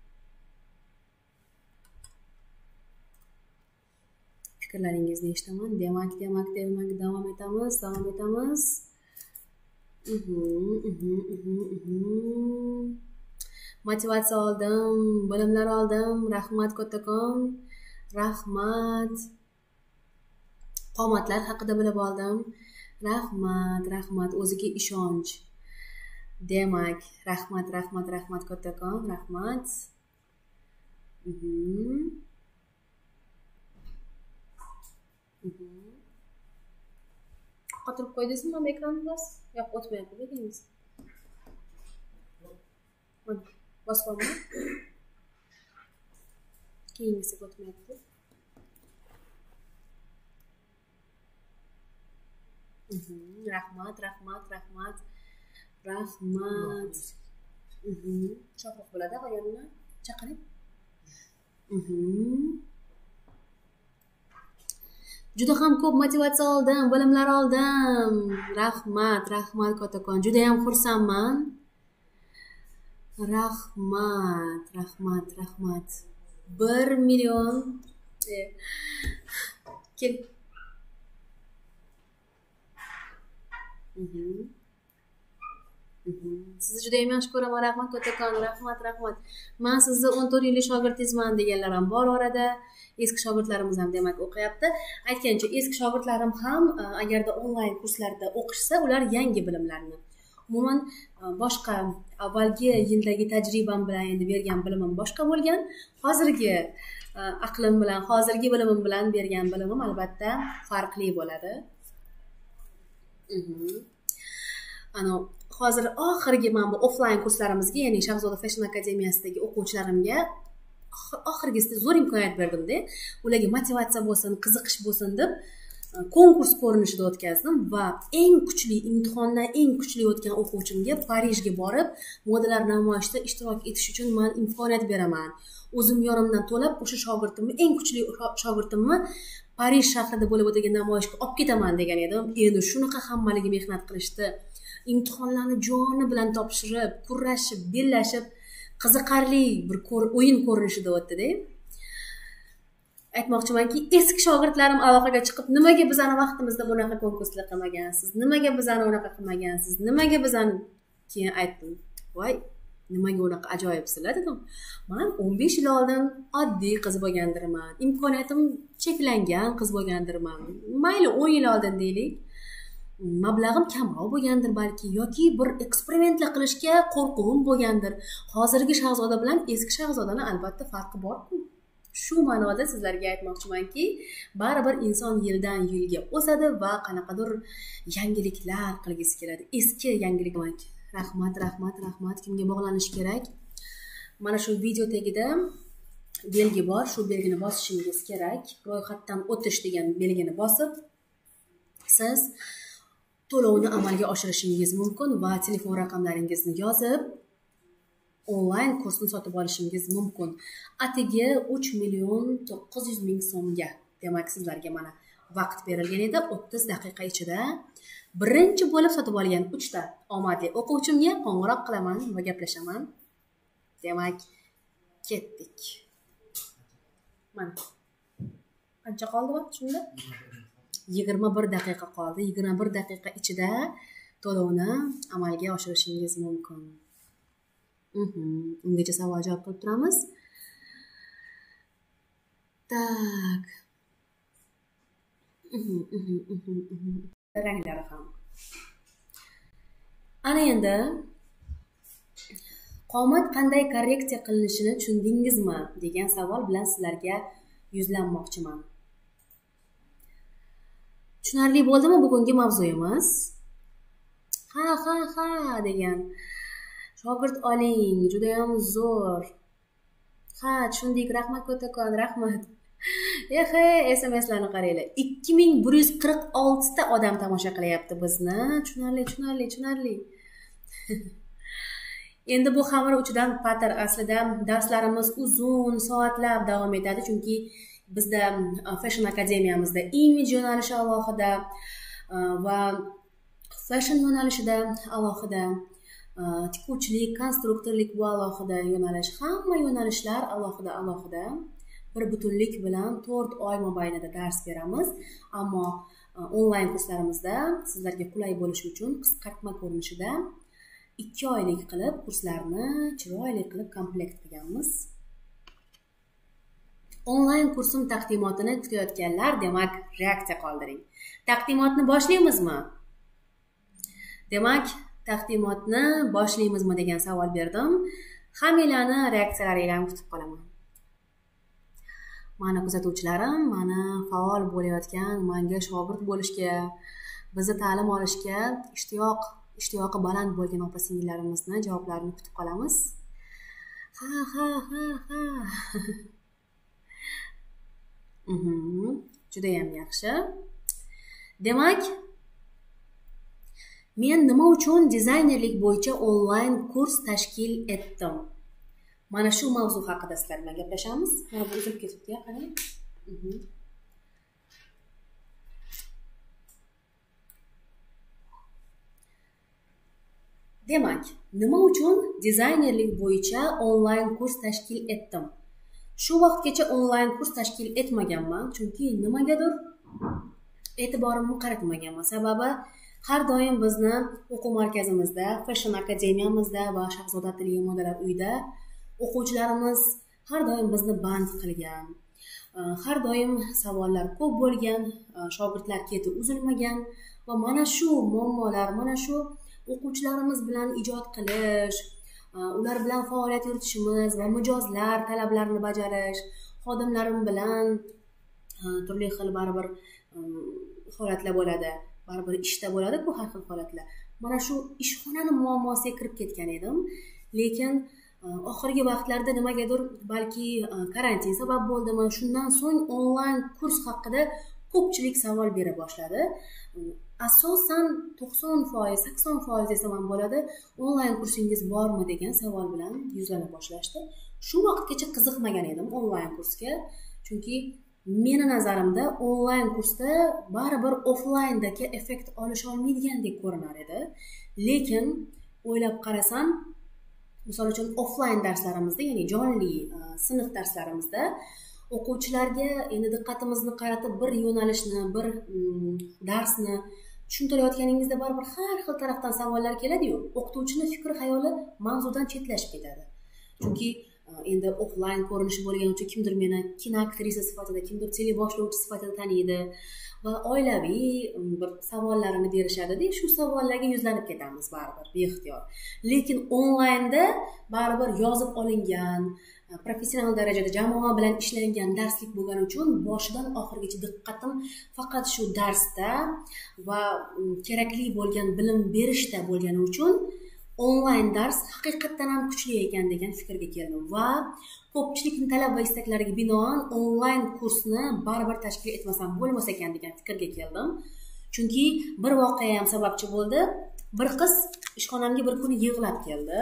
[SPEAKER 2] Fikrlaringizni eshitaman. Demak, demak, demak, davom etamiz, davom etamiz. Mhm, mhm, mhm, mhm. Motivatsiya oldim, bilimlar oldim. Rahmat kattakon. Rahmat. Qomatlar haqida bilib oldim. Rahmat, rahmat, o'ziga ishonch. Demak, rahmat, rahmat, rahmat kattakon, rahmat. Mhm. Mhm. Qotirib qo'ydingizmi mana ekronni? Yo'q, o'tmayapti dedingiz. Bosqonmi? Keyingisi o'tmayapti. Mhm. Rahmat, rahmat, rahmat. Rahmat. Mhm. Chaqiriq bo'ladi, qo'yganmi? Chaqiring. Mhm. Juda ham ko'p motivatsiya oldim, bilimlar oldim. Rahmat, rahmat kattakon. Juda ham xursandman. Rahmat, rahmat, rahmat. bir million. Kel. Mhm. Sizni juda ham yaxshi ko'raman. Rahmat kattakon, rahmat, rahmat. Men sizni o'n to'rt yillik shogirdingizman deganlar ham bor orada. Eski shogirdlarimiz ham demak o'qiyapti. Aytgancha, eski shogirdlarim ham agarda onlayn kurslarda o'qishsa, ular yangi bilimlarni, umuman boshqa avvalgi yildagi tajribam bilan endi bergan bilimim boshqa bo'lgan. Hozirgi aqlim bilan, hozirgi bilimim bilan bergan bilimim albatta farqli bo'ladi. Mhm. Ana hozir oxirgi mana bu offlayn kurslarimizga, ya'ni Shahzoda Fashion Akademiyasidagi o'quvchilarimga oxirgisida zo'r imkoniyat berdim-da. Ularga motivatsiya bo'lsin, qiziqish bo'lsin deb konkurs ko'rinishida o'tkazdim va eng kuchli imtihondan eng kuchli o'tgan o'quvchimga Parijga borib, modalar namoyishida ishtirok etish uchun men imkoniyat beraman. O'zim yonimdan to'lab o'sha shogirdimni, eng kuchli shogirdimni Parij shahrida bo'lib o'tgan namoyishga olib ketaman degan edim. Endi shunaqa hammaligi mehnat qilishdi. Imtihonlarni joni bilan topshirib, kurashib, bellashib, qiziqarli bir o'yin ko'rinishida o'tdi-da. Aytmoqchimanki, eski shogirdlarim aloqaga chiqib, nimaga bizani vaqtimizda bunaqa konkurslar qilmagansiz? Nimaga bizani unaqa qilmagansiz? Nimaga bizani? Keyin aytdim, voy, nimaga unaqa ajoyibsizlar dedim. Men o'n besh yil oldin oddiy qiz bo'lgandirman. Imkoniyatim cheklangan qiz bo'lgandirman. Mayli o'n yil oldin deylik. Mablag'im kamroq bo'lgandir balki, yoki bir eksperimentlar qilishga qo'rquvim bo'lgandir. Hozirgi Shahzoda bilan eski Shahzodaning albatta farqi bor-ku. Shu ma'noda sizlarga aytmoqchimanki, baribir inson yildan yilga o'sadi va qanaqadir yangiliklar qilgisi keladi. Eski yangilik. Rahmat, rahmat, rahmat. Kimga bog'lanish kerak? Mana shu video tagida belgi bor. Shu belgini bosishingiz kerak. Ro'yxatdan o'tish degan belgini bosib, siz to'lovni amalga oshirishingiz mumkin va telefon raqamlaringizni yozib onlayn kursni sotib olishingiz mumkin. Atigi uch million to'qqiz yuz ming so'mga. Demak, sizlarga mana vaqt berilgan edi. o'ttiz daqiqa ichida birinchi bo'lib sotib olgan uchta omadli o'quvchimga qo'ng'iroq qilaman va gaplashaman. Demak, ketdik. Mana qancha qoldi vaqt shunda? yigirma bir daqiqa qoldi. yigirma bir daqiqa ichida to'lovni amalga oshirishingiz mumkin. Mhm. Ungacha savol javob qilib turamiz. Tak. Ranglari ham. Ana endi qomat qanday korreksiya qilinishini tushundingizmi degan savol bilan sizlarga yuzlanmoqchiman. Tushunarli bo'ldimi bugungi mavzuyimiz? Ha ha ha degan. Shogird oling, juda ham zo'r. Ha, tushundik, rahmat kattakon, rahmat. Ehe, S M Slarni qaranglar. ikki ming bir yuz qirq olti ta odam tomosha qilyapti bizni. Tushunarli, tushunarli, tushunarli. Endi bu xamir uchidan patir. Aslida darslarimiz uzun, soatlab davom etadi, chunki bizda Fashion akademiyamizda image yo'nalishi alohida va fashion yo'nalishida alohida, tikuvchilik, konstruktorlik bu alohida yo'nalish, hamma yo'nalishlar alohida alohida bir butunlik bilan to'rt oy mobaynida dars beramiz. Ammo onlayn kurslarimizda sizlarga qulay bo'lishi uchun qisqartma ko'rinishida ikki oylik qilib kurslarni chiroyli qilib komplekt qilganmiz. Onlayn kursim taqdimotini kutayotganlar, demak, reaksiya qoldiring. Taqdimotni boshlaymizmi? Demak, taqdimotni boshlaymizmi degan savol berdim. Hammanglarni reaksiyalaringlarni kutib qolaman. Mana kuzatuvchilarim, mana faol bo'layotgan, menga shogird bo'lishga, bizni ta'lim olishga ishtiyoq, ishtiyoqi baland bo'lgan opa-singillarimizni javoblarini kutib qolamiz. Ha ha ha ha. Mhm, juda ham yaxshi. Demak, men nima uchun dizaynerlik bo'yicha onlayn kurs tashkil etdim? Mana shu mavzu haqida sizlar bilan gaplashamiz. Mana bu uzib ketibdi, qarang. Demak, nima uchun dizaynerlik bo'yicha onlayn kurs tashkil etdim? Shu vaqtgacha onlayn kurs tashkil etmaganman, chunki nimagadir e'tiborimni qaratmaganman. Sababi har doim bizni o'quv markazimizda, Fashion akademiyamizda va Shahzoda Atelier modalar uyida o'quvchilarimiz har doim bizni band qilgan. Har doim savollar ko'p bo'lgan, shogirdlar keti uzilmagan va mana shu muammolar, mana shu o'quvchilarimiz bilan ijod qilish, ular bilan faoliyat yuritishimiz va mijozlar talablarini bajarish, xodimlarim bilan turli xil baribir holatlar bo'ladi, baribir ishda bo'ladi-ku har xil holatlar. Mana shu ishxonani muammosiga kirib ketgan edim, lekin oxirgi vaqtlarda nimagadir, balki karantin sabab bo'ldimi, shundan so'ng onlayn kurs haqida ko'pchilik savol bera boshladi. Asosan to'qson foiz, sakson foiz desam ham bo'ladi, onlayn kursingiz bormi degan savol bilan yuzlana boshlashdi. Shu vaqtgacha qiziqmagan edim onlayn kursga, chunki meni nazarimda onlayn kursda baribir offlayndagi effekt olish olmaydigandek ko'rinar edi. Lekin o'ylab qarasam, misol uchun offlayn darslarimizda, ya'ni jonli sinf darslarimizda o'quvchilarga endi diqqatimizni qaratib bir yo'nalishni, bir darsni tushuntirayotganingizda baribir har xil tarafdan savollar keladi-yu, o'qituvchini fikr xayoli mavzudan chetlashib ketadi. Chunki endi offlayn ko'rinishi bo'lgani uchun kimdir meni kinoaktrisa sifatida, kimdir teleboshlovchi sifatida taniydi va oilaviy bir savollarini berishadi-da, shu savollarga yuzlanib ketamiz baribir beixtiyor. Lekin onlaynda baribir yozib olingan, professional darajada jamoa bilan ishlangan darslik bo'lgani uchun boshidan oxirigacha diqqatim faqat shu darsda va kerakli bo'lgan bilim berishda bo'lgani uchun onlayn dars haqiqatdan ham kuchli ekan degan fikrga keldim va ko'pchilikning talab va istaklariga binoan onlayn kursni baribir tashkil etmasam bo'lmas ekan degan fikrga keldim. Chunki bir voqea ham sababchi bo'ldi. Bir qiz ishxonamga bir kuni yig'lab keldi.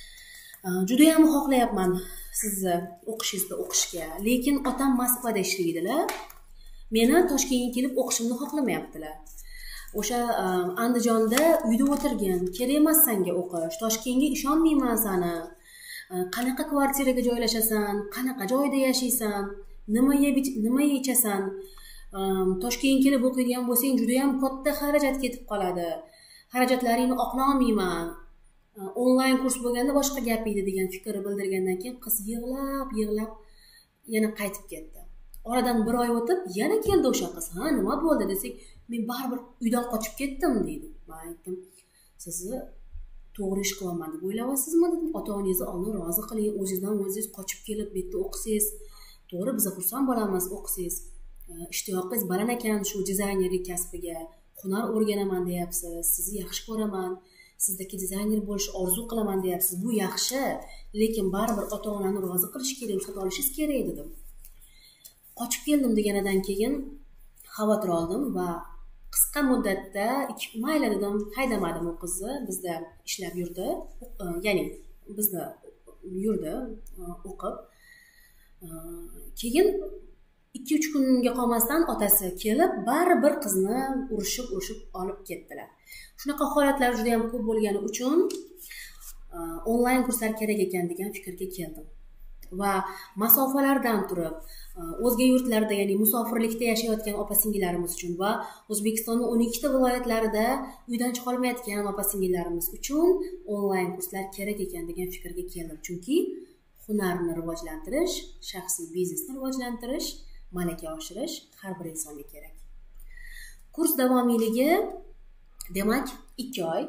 [SPEAKER 2] Juda ham xohlayapman sizni o'qishingizni o'qishga, lekin otam Moskvada ishlaydilar. Meni Toshkentga kelib o'qishimni xohlamayaptilar. O'sha Andijonda uyda o'tirgin, kerak emas senga o'qish. Toshkentga ishonmayman seni. Qanaqa kvartiraga joylashasan, qanaqa joyda yashaysan, nima yeb, nima ichasan? Toshkentga kelib o'qiydigan bo'lsang, juda ham katta xarajat ketib qoladi. Xarajatlaringni oqlolmayman. Onlayn kurs bo'lganda boshqa gap edi degan fikr bildirgandan keyin qiz yig'lab, yig'lab yana qaytib ketdi. Oradan bir oy o'tib yana keldi o'sha qiz. Ha, nima bo'ldi desak, men baribir uydan qochib ketdim deydi. Men aytdim, sizni to'g'ri ish qilaman deb o'ylayapsizmi dedim. Ota-onangizni oldin rozi qiling, o'zingizdan o'zingiz qochib kelib bu yerda o'qisangiz, to'g'ri biz xursand bo'lamiz o'qisangiz. Ishtiyoqingiz baland ekan shu dizaynerlik kasbiga, hunar o'rganaman deyapsiz, sizni yaxshi ko'raman, sizdagi dizayner bo'lishni orzu qilaman deyapsiz. Bu yaxshi, lekin baribir ota-onani rozi qilish kerak, ruxsat olishingiz kerak dedim. Qochib keldim deganidan keyin xavotir oldim va qisqa muddatda mayli dedim, haydamadim u qizni. Bizda ishlab yurdi, ya'ni bizda yurdi o'qib. Keyin ikki uch kunga qolmasdan otasi kelib, baribir qizni urishib-urishib olib ketdilar. Shunaqa holatlar juda ham ko'p bo'lgani uchun onlayn kurslar kerak ekan degan fikrga keldim. Va masofalardan turib, o'zga yurtlarda, ya'ni musofirlikda yashayotgan opa-singillarimiz uchun va O'zbekistonning o'n ikkita viloyatlarida uydan chiqa olmayotgan opa-singillarimiz uchun onlayn kurslar kerak ekan degan fikrga keldim. Chunki hunarni rivojlantirish, shaxsiy biznesni rivojlantirish, malaka oshirish har bir insonga kerak. Kurs davomiyligi demak ikki oy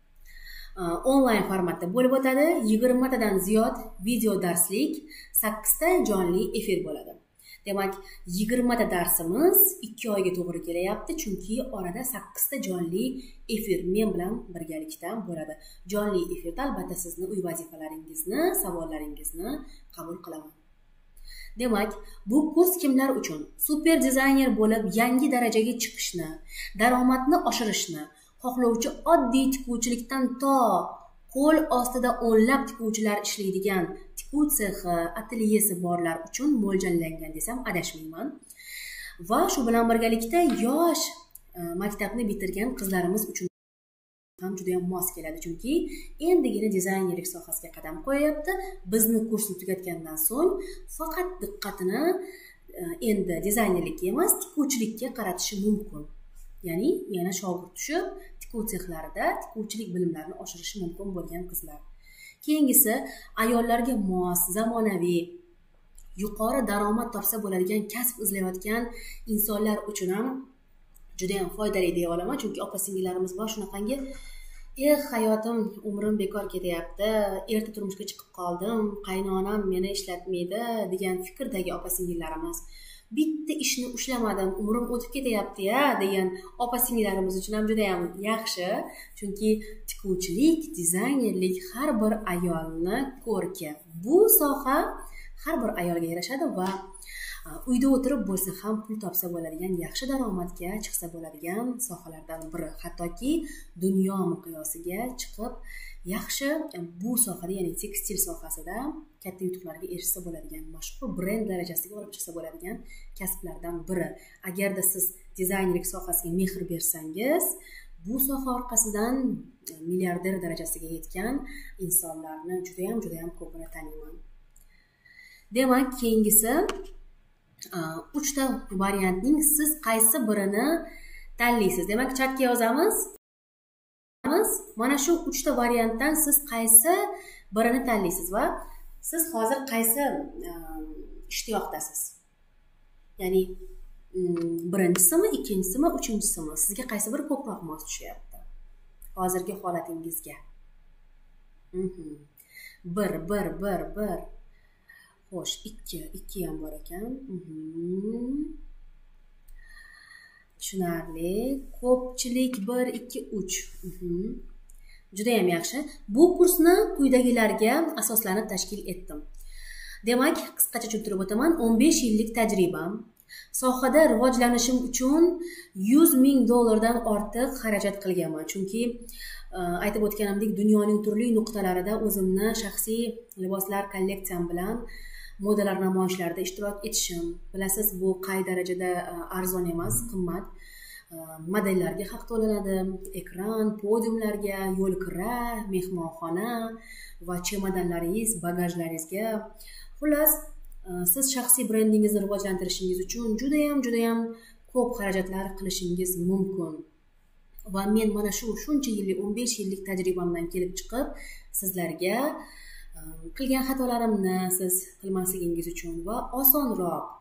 [SPEAKER 2] onlayn formatda bo'lib o'tadi. yigirmatadan ziyod video darslik, sakkizta jonli efir bo'ladi. Demak, yigirmata darsimiz ikki oyga to'g'ri kelyapti, chunki orada sakkizta jonli efir men bilan birgalikda bo'ladi. Jonli efirda albatta sizni uy vazifalaringizni, savollaringizni qabul qilaman. Demak, bu kurs kimlar uchun? Super dizayner bo'lib yangi darajaga chiqishni, daromadni oshirishni xohlovchi oddiy tikuvchilikdan to qo'l ostida o'nlab tikuvchilar ishlaydigan tikuv sexi, atelyesi borlar uchun mo'ljallangan desam adashmayman. Va shu bilan birgalikda yosh maktabni bitirgan qizlarimiz uchun ham juda ham mos keladi, chunki endigina dizaynerlik sohasiga qadam qo'yapti. Bizni kursni tugatgandan so'ng faqat diqqatini endi dizaynerlikka emas, tikuvchilikka qaratishi mumkin. Ya'ni yana shogird tushib, tikuv sexlarida tikuvchilik bilimlarini oshirishi mumkin bo'lgan qizlar. Keyingisi ayollarga mos, zamonaviy, yuqori daromad topsa bo'ladigan kasb izlayotgan insonlar uchun ham juda ham foydali deya olaman, chunki opa-singillarimiz bor shunaqangi, "Eh, hayotim, umrim bekor ketyapti, erta turmushga chiqib qoldim, qaynonam meni ishlatmaydi" degan fikrdagi opa-singillarimiz, bitta ishni ushlamadim, umrim o'tib ketyapti-ya degan opa-singillarimiz uchun ham juda ham yaxshi, chunki tikuvchilik, dizaynerlik har bir ayolni ko'rki. Bu soha har bir ayolga yarashadi va uyda o'tirib bo'lsa ham pul topsa bo'ladigan, yaxshi daromadga chiqsa bo'ladigan sohalardan biri. Hattoki dunyo miqyosiga chiqib, yaxshi bu sohada, ya'ni tekstil sohasida katta yutuqlarga erishsa bo'ladigan, mashhur brend darajasiga olib chiqsa bo'ladigan kasblardan biri. Agarda siz dizaynerlik sohasiga mehr bersangiz, bu soha orqasidan milliarder darajasiga yetgan insonlarni juda ham juda ham ko'pini taniyman. Demak, keyingisi uchta variantning siz qaysi birini tanlaysiz? Demak, chatga yozamiz. Mana shu uchta variantdan siz qaysi birini tanlaysiz va siz hozir qaysi ishtiyoqdasiz? Ya'ni birinchisimi, ikkinchisimi, uchinchisimi? Sizga qaysi biri ko'proq mos tushyapti hozirgi holatingizga? Bir, bir, bir, bir. Xo'sh, ikki, ikki ham bor ekan. Tushunarli. Ko'pchilik bir, ikki, uch. Juda ham yaxshi. Bu kursni quyidagilarga asoslanib tashkil etdim. Demak, qisqacha tushuntirib o'taman. o'n besh yillik tajribam. Sohada rivojlanishim uchun yuz ming dollardan ortiq xarajat qilganman. Chunki aytib o'tganimdek, dunyoning turli nuqtalarida o'zimni shaxsiy liboslar kolleksiyam bilan modalar namoyishlarida ishtirok etishim. Bilasiz, bu qay darajada arzon emas, qimmat. Modellarga haq to'lanadi, ekran, podiumlarga, yo'lkira, mehmonxona va chemodanlaringiz, bagajlaringizga. Xullas, siz shaxsiy brendingizni rivojlantirishingiz uchun juda ham juda ham ko'p xarajatlar qilishingiz mumkin. Va men mana shu shuncha yillik, o'n besh yillik tajribamdan kelib chiqib, sizlarga qilgan xatolarimni siz qilmasligingiz uchun va osonroq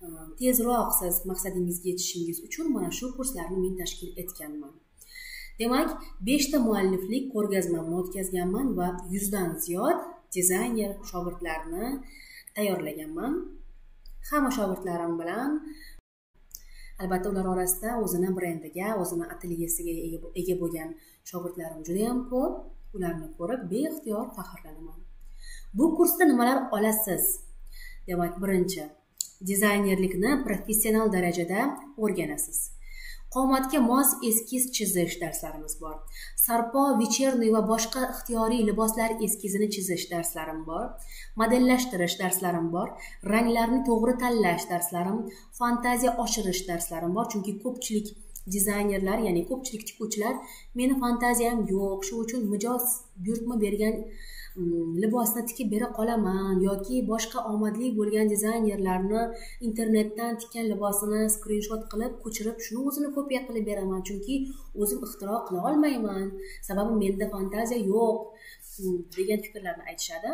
[SPEAKER 2] tezroq siz maqsadingizga yetishishingiz uchun mana shu kurslarni men tashkil etganman. Demak, beshta mualliflik ko'rgazmamni o'tkazganman va yuzdan ziyod dizayner shogirdlarni tayyorlaganman. Hamma shogirdlarim bilan, albatta ular orasida o'zini brendiga, o'zini atelyesiga ega bo'lgan shogirdlarim juda ham ko'p. Ularni ko'rib beixtiyor faxrlanaman. Bu kursda nimalar olasiz? Demak, birinchi, dizaynerlikni professional darajada o'rganasiz. Qomatga mos eskiz chizish darslarimiz bor. Sarpo, вечерный va boshqa ixtiyoriy liboslar eskizini chizish darslarim bor. Modellashtirish darslarim bor. Ranglarni to'g'ri tanlash darslarim, fantaziya oshirish darslarim bor. Chunki ko'pchilik dizaynerlar, ya'ni ko'pchilik tikuvchilar, meni fantaziyam yo'q, shu uchun mijoz buyurtma bergan libosni tikib bera qolaman yoki boshqa omadli bo'lgan dizaynerlarni internetdan tikkan libosini skrinshot qilib ko'chirib shuni o'zini kopiya qilib beraman, chunki o'zim ixtiro qila olmayman, sababi menda fantaziya yo'q degan fikrlarni aytishadi.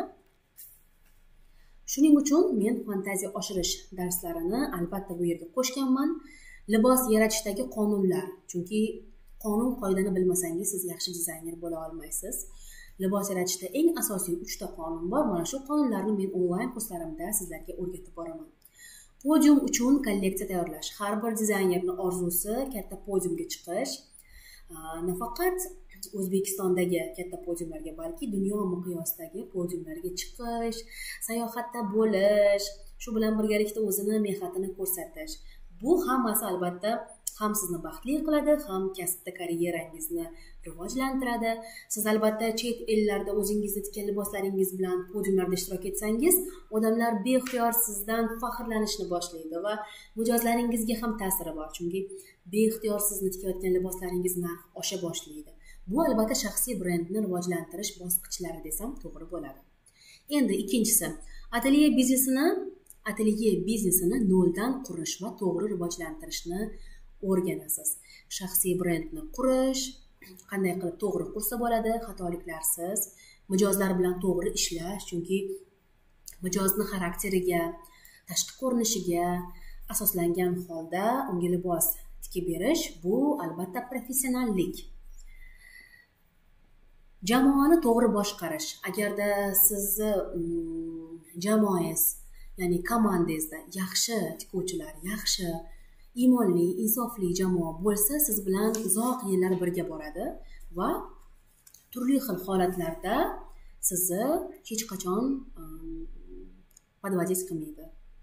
[SPEAKER 2] Shuning uchun men fantaziya oshirish darslarini albatta bu yerga qo'shganman. Libos yaratishdagi qonunlar, chunki qonun qoidani bilmasangiz siz yaxshi dizayner bo'la olmaysiz. Libos yaratishda eng asosiy uchta qonun bor. Mana shu qonunlarni men onlayn kurslarimda sizlarga o'rgatib boraman. Podium uchun kolleksiya tayyorlash. Har bir dizaynerning orzusi katta podiumga chiqish. Nafaqat O'zbekistondagi katta podiumlarga, balki dunyo miqyosidagi podiumlarga chiqish, sayohatda bo'lish, shu bilan birgalikda o'zini mehnatini ko'rsatish. Bu hammasi albatta ham sizni baxtli qiladi, ham kasbda karyerangizni rivojlantiradi. Siz albatta chet ellarda o'zingizni tikkan liboslaringiz bilan podiumlarda ishtirok etsangiz, odamlar beixtiyor sizdan faxrlanishni boshlaydi va mijozlaringizga ham ta'siri bor. Chunki beixtiyor sizni tikayotgan liboslaringiz narxi osha boshlaydi. Bu albatta shaxsiy brendni rivojlantirish bosqichlari desam to'g'ri bo'ladi. Endi ikkinchisi, atelye biznesini, atelye biznesini noldan qurish va to'g'ri rivojlantirishni o'rganasiz. Shaxsiy brendni qurish, qanday qilib to'g'ri qursa bo'ladi, xatoliklarsiz, mijozlar bilan to'g'ri ishlash, chunki mijozni xarakteriga, tashqi ko'rinishiga asoslangan holda unga libos tikib berish, bu albatta professionallik. Jamoani to'g'ri boshqarish. Agarda sizni jamoangiz, ya'ni komandangizda yaxshi tikuvchilar, yaxshi iymonli, insofli jamoa bo'lsa, siz bilan uzoq yillar birga boradi va turli xil holatlarda sizni hech qachon podvodiz qilmaydi.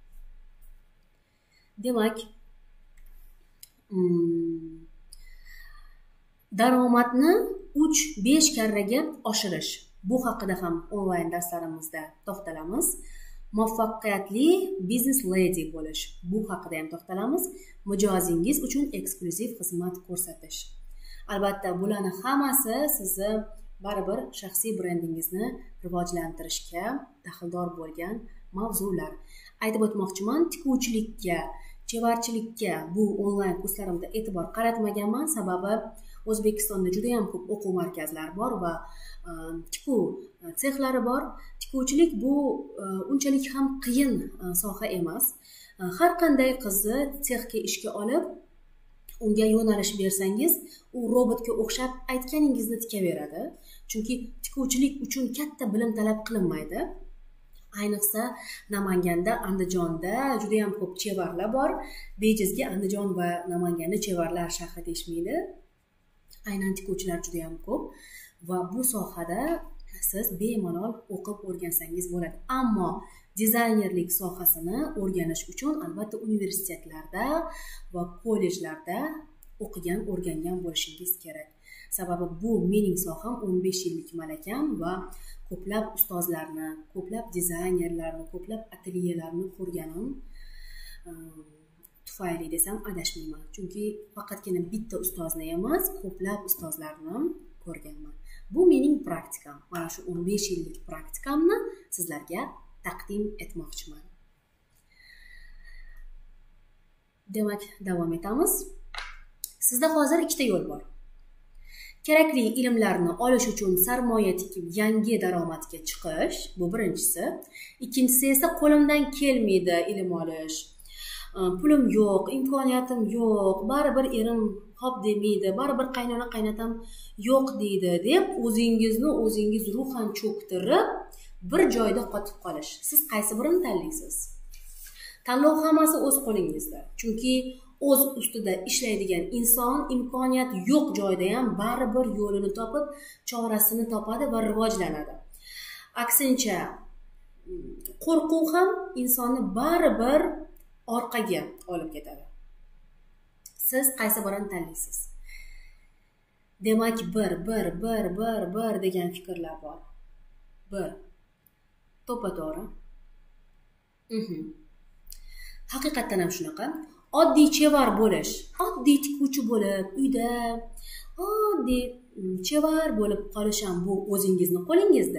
[SPEAKER 2] Demak, daromadni uch besh karraga oshirish. Bu haqida ham onlayn darslarimizda to'xtalamiz. Muvaffaqiyatli business lady bo'lish. Bu haqida ham to'xtalamiz. Mijozingiz uchun eksklyuziv xizmat ko'rsatish. Albatta, bularning hammasi sizni baribir shaxsiy brendingizni rivojlantirishga daxldor bo'lgan mavzular. Aytib o'tmoqchiman, tikuvchilikka, chevarchilikka bu onlayn kurslarimda e'tibor qaratmaganman, sababi O'zbekistonda juda ham ko'p o'quv markazlari bor va tikuv sexlari bor. Tikuvchilik bu unchalik ham qiyin soha emas. Har qanday qizni sexga ishga olib, unga yo'nalish bersangiz, u robotga o'xshab aytganingizni tikaveradi. Chunki tikuvchilik uchun katta bilim talab qilinmaydi. Ayniqsa Namanganda, Andijonda juda ham ko'p chevarlar bor. Bejizga Andijon va Namanganda chevarlar shahri deyishmaydi. Aynan tikuvchilar juda ham ko'p va bu sohada siz bemalol o'qib o'rgansangiz bo'ladi. Ammo dizaynerlik sohasini o'rganish uchun albatta universitetlarda va kollejlarda o'qigan, o'rgangan bo'lishingiz kerak. Sababi bu mening soham o'n besh yillik malakam va ko'plab ustozlarni, ko'plab dizaynerlarni, ko'plab atelyelarni ko'rganim tufayli desam adashmayman. Chunki faqatgina bitta ustozni emas, ko'plab ustozlarni ko'rganman. Bu mening praktikam. Mana shu o'n besh yillik praktikamni sizlarga taqdim etmoqchiman. Demak, davom etamiz. Sizda hozir ikkita yo'l bor. Kerakli ilmlarni olish uchun sarmoya tikib yangi daromadga chiqish, bu birinchisi. Ikkinchisi esa qo'limdan kelmaydi ilm olish. pulim yo'q, imkoniyatim yo'q, baribir erim hop demaydi, baribir qaynona qaynatam yo'q deydi deb o'zingizni o'zingiz ruhan cho'ktirib bir joyda qotib qolish. Siz qaysi birini tanlaysiz? Tanlov hammasi o'z qo'lingizda. Chunki o'z ustida ishlaydigan inson imkoniyat yo'q joyda ham baribir yo'lini topib, chorasini topadi va rivojlanadi. Aksincha, qo'rquv ham insonni baribir orqaga olib ketadi. Siz qaysi birini tanlaysiz? Demak, bir, bir, bir, bir, bir degan fikrlar bor. Bir. To'pa-to'g'ri. Mhm. Haqiqatan ham shunaqa. Oddiy chevar bo'lish, oddiy tikuvchi bo'lib, uyda oddiy chevar bo'lib qolish ham bu o'zingizni qo'lingizda.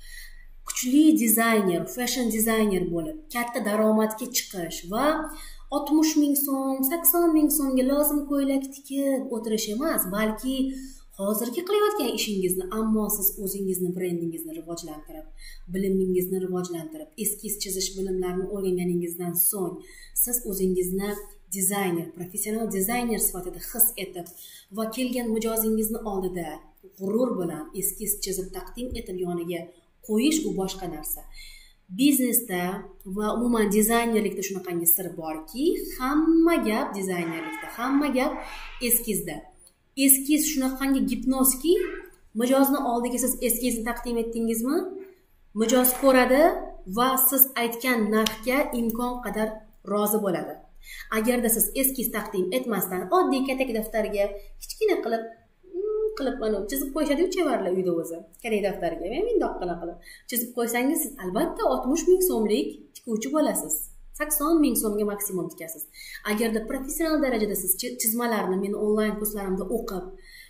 [SPEAKER 2] Kuchli dizayner, fashion dizayner bo'lib, katta daromadga chiqish va oltmish ming so'm, sakson ming so'mga lozim ko'ylak tikib o'tirish emas, balki hozirgi qilayotgan ishingizni, ammo siz o'zingizni brendingizni rivojlantirib, bilimingizni rivojlantirib, eskiz chizish bilimlarini o'rganganingizdan so'ng siz o'zingizni dizayner, professional dizayner sifatida his etib va kelgan mijozingizni oldida g'urur bilan eskiz chizib taqdim etib yoniga qo'yish u boshqa narsa. Biznesda va umuman dizaynerlikda shunaqangi sir borki, hamma gap dizaynerlikda, hamma gap eskizda. Eskiz shunaqangi gipnozki, mijozni oldiga siz eskizni taqdim etdingizmi, mijoz ko'radi va siz aytgan narxga imkon qadar rozi bo'ladi. Agarda siz eskiz taqdim etmasdan oddiy katak daftarga kichkina qilib qilib mana chizib qo'yishadi chevarlar uyda o'zi. Katak daftarga men mundoqqina qilib chizib qo'ysangiz, siz albatta oltmish ming so'mlik tikuvchi bo'lasiz. sakson ming so'mga maksimum tikasiz. Agarda professional darajada siz chizmalarni men onlayn kurslarimda o'qib,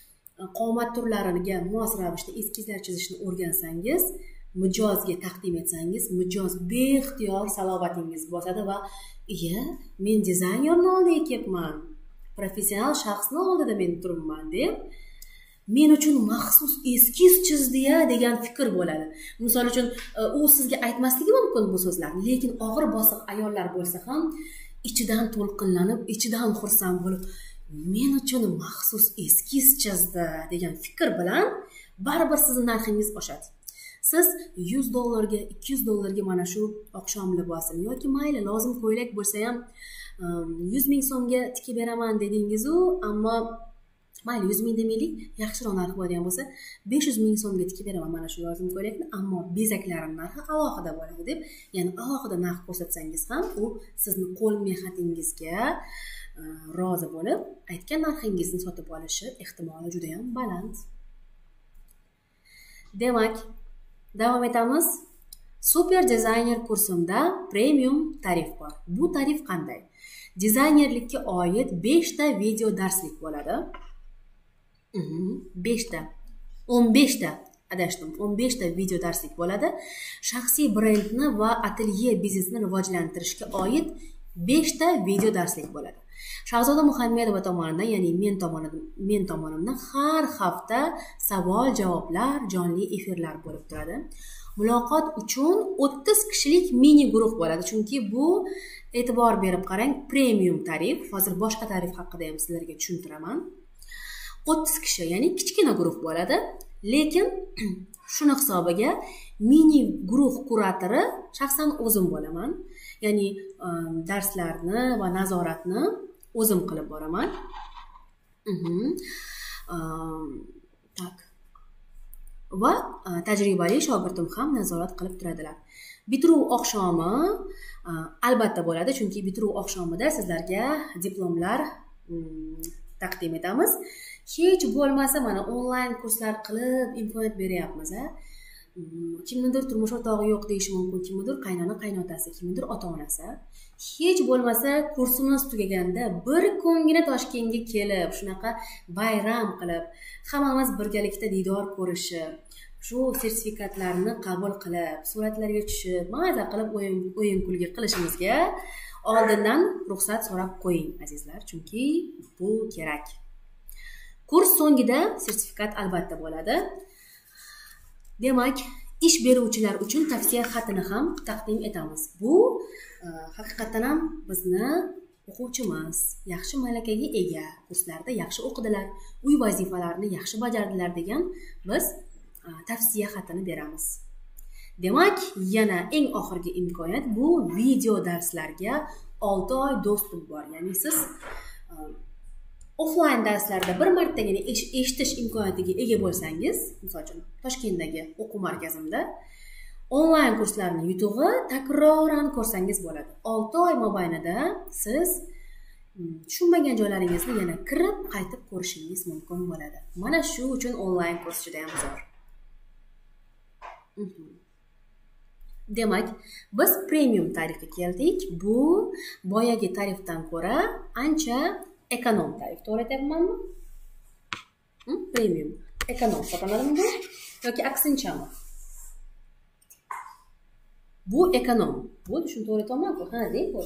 [SPEAKER 2] qomat turlariga mos ravishda eskizlar chizishni o'rgansangiz, mijozga taqdim etsangiz, mijoz beixtiyor salobatingiz bosadi va "Iya, men dizaynerni oldiga kelibman, professional shaxsni oldida men turibman" deb men uchun maxsus eskiz chizdi-ya degan fikr bo'ladi. Misol uchun u sizga aytmasligi mumkin bu so'zlarni, lekin og'ir bosiq ayollar bo'lsa ham ichidan to'lqinlanib, ichidan xursand bo'lib, men uchun maxsus eskiz chizdi degan fikr bilan baribir sizning narxingiz oshadi. Siz yuz dollarga, ikki yuz dollarga mana shu oqshom libosini yoki mayli lozim ko'ylak bo'lsa ham yuz ming so'mga tikib beraman dedingiz-u, ammo mayli yuz ming demaylik, yaxshiroq narx bo'ladigan bo'lsa besh yuz ming so'mga tikib beraman mana shu lozim ko'ylakni, ammo bezaklarim narxi alohida bo'ladi deb, ya'ni alohida narx ko'rsatsangiz ham u sizni qo'l mehnatingizga rozi bo'lib, aytgan narxingizni sotib olishi ehtimoli juda ham baland. Demak, davom etamiz. Super dizayner kursimda premium tarif bor. Bu tarif qanday? Dizaynerlikka oid besh ta video darslik bo'ladi. besh ta, o'n besh ta, adashdim, o'n besh ta video darslik bo'ladi. Shaxsiy brendni va atelye biznesini rivojlantirishga oid besh ta video darslik bo'ladi. Shahzoda Muhammedova tomonidan, ya'ni men tomonidan, men tomonimdan har hafta savol-javoblar, jonli efirlar bo'lib turadi. Muloqot uchun o'ttiz kishilik mini guruh bo'ladi, chunki bu, e'tibor berib qarang, premium tarif. Hozir boshqa tarif haqida ham sizlarga tushuntiraman. o'ttiz kishi, ya'ni kichkina guruh bo'ladi, lekin shuni hisobiga mini guruh kuratori shaxsan o'zim bo'laman. Ya'ni darslarni va nazoratni o'zim qilib boraman. Tak. Va tajribali shogirdim ham nazorat qilib turadilar. Bitiruv oqshomi albatta bo'ladi, chunki bitiruv oqshomida sizlarga diplomlar taqdim etamiz. Hech bo'lmasa mana onlayn kurslar qilib imkoniyat beryapmiz, a? Kimnidir turmush o'rtog'i yo'q deyishi mumkin, kimnidir qaynona qaynotasi, kimnidir ota-onasi. Hech bo'lmasa kursimiz tugaganda bir kungina Toshkentga kelib, shunaqa bayram qilib, hammamiz birgalikda diydor ko'rishib, shu sertifikatlarni qabul qilib, suratlarga tushib, maza qilib o'yin o'yin kulgi qilishimizga oldindan ruxsat so'rab qo'ying, azizlar, chunki bu kerak. Kurs so'ngida sertifikat albatta bo'ladi. Demak, ish beruvchilar uchun tavsiya xatini ham taqdim etamiz. Bu haqiqatan ham bizni o'quvchimiz yaxshi malakaga ega, kurslarda yaxshi o'qidilar, uy vazifalarini yaxshi bajardilar degan biz tavsiya xatini beramiz. Demak, yana eng oxirgi imkoniyat bu video darslarga olti oy dostуп bor. Ya'ni siz offline darslarda bir martagina eshitish imkoniyatiga ega bo'lsangiz, misol uchun Toshkentdagi o'quv markazimda onlayn kurslarni yutug'i takroran ko'rsangiz bo'ladi. olti oy mobaynida siz tushunmagan joylaringizni yana kirib qaytib ko'rishingiz mumkin bo'ladi. Mana shu uchun onlayn kurs juda ham zo'r. Demak, biz premium tarifga keldik. Bu boyagi tarifdan ko'ra ancha ekonom tarif. To'g'ri aytyapmanmi? Premium, ekonom hisoblanadimi bu yoki aksinchami? Bu ekonom. Bu shuni to'g'ri aytyapman-ku? Ha, deydi.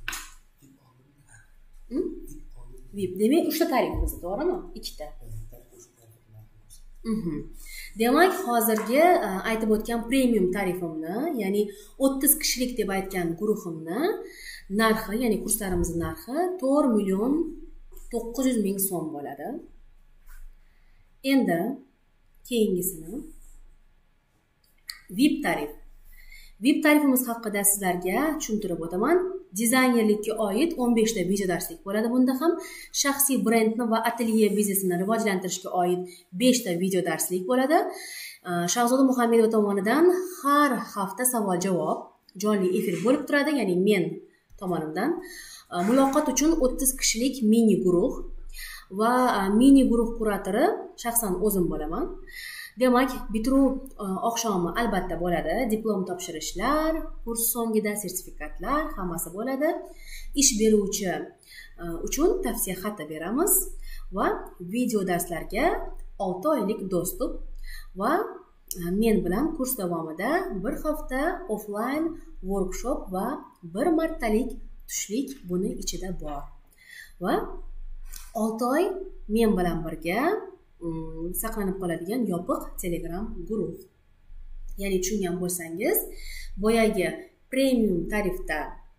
[SPEAKER 2] vip. Demak, uchta tarif bizda, to'g'rimi? Ikkita. Demak, hozirgi aytib o'tgan premium tarifimni, ya'ni o'ttiz kishilik deb aytgan guruhimni narxi, ya'ni kurslarimizning narxi to'rt million to'qqiz yuz ming so'm bo'ladi. Endi keyingisini vip tarif. vip tarifimiz haqida sizlarga tushuntirib o'taman. Dizaynerlikka oid o'n besh ta video darslik bo'ladi. Bunda ham shaxsiy brendni va atelye biznesini rivojlantirishga oid besh ta video darslik bo'ladi. Shahzoda Muhammedova tomonidan har hafta savol-javob jonli efir bo'lib turadi, ya'ni men tomonimdan. Muloqot uchun o'ttiz kishilik mini guruh va mini guruh kuratori shaxsan o'zim bo'laman. Demak, bitiruv oqshomi albatta bo'ladi. Diplom topshirishlar, kurs so'ngida sertifikatlar, hammasi bo'ladi. Ish beruvchi uchun tavsiya xati beramiz va video darslarga olti oylik dostуп va men bilan kurs davomida bir hafta offline workshop va bir martalik tushlik buni ichida bor. Va olti oy men bilan birga saqlanib qoladigan yopiq Telegram guruh. Ya'ni tushungan bo'lsangiz, boyagi premium tarifda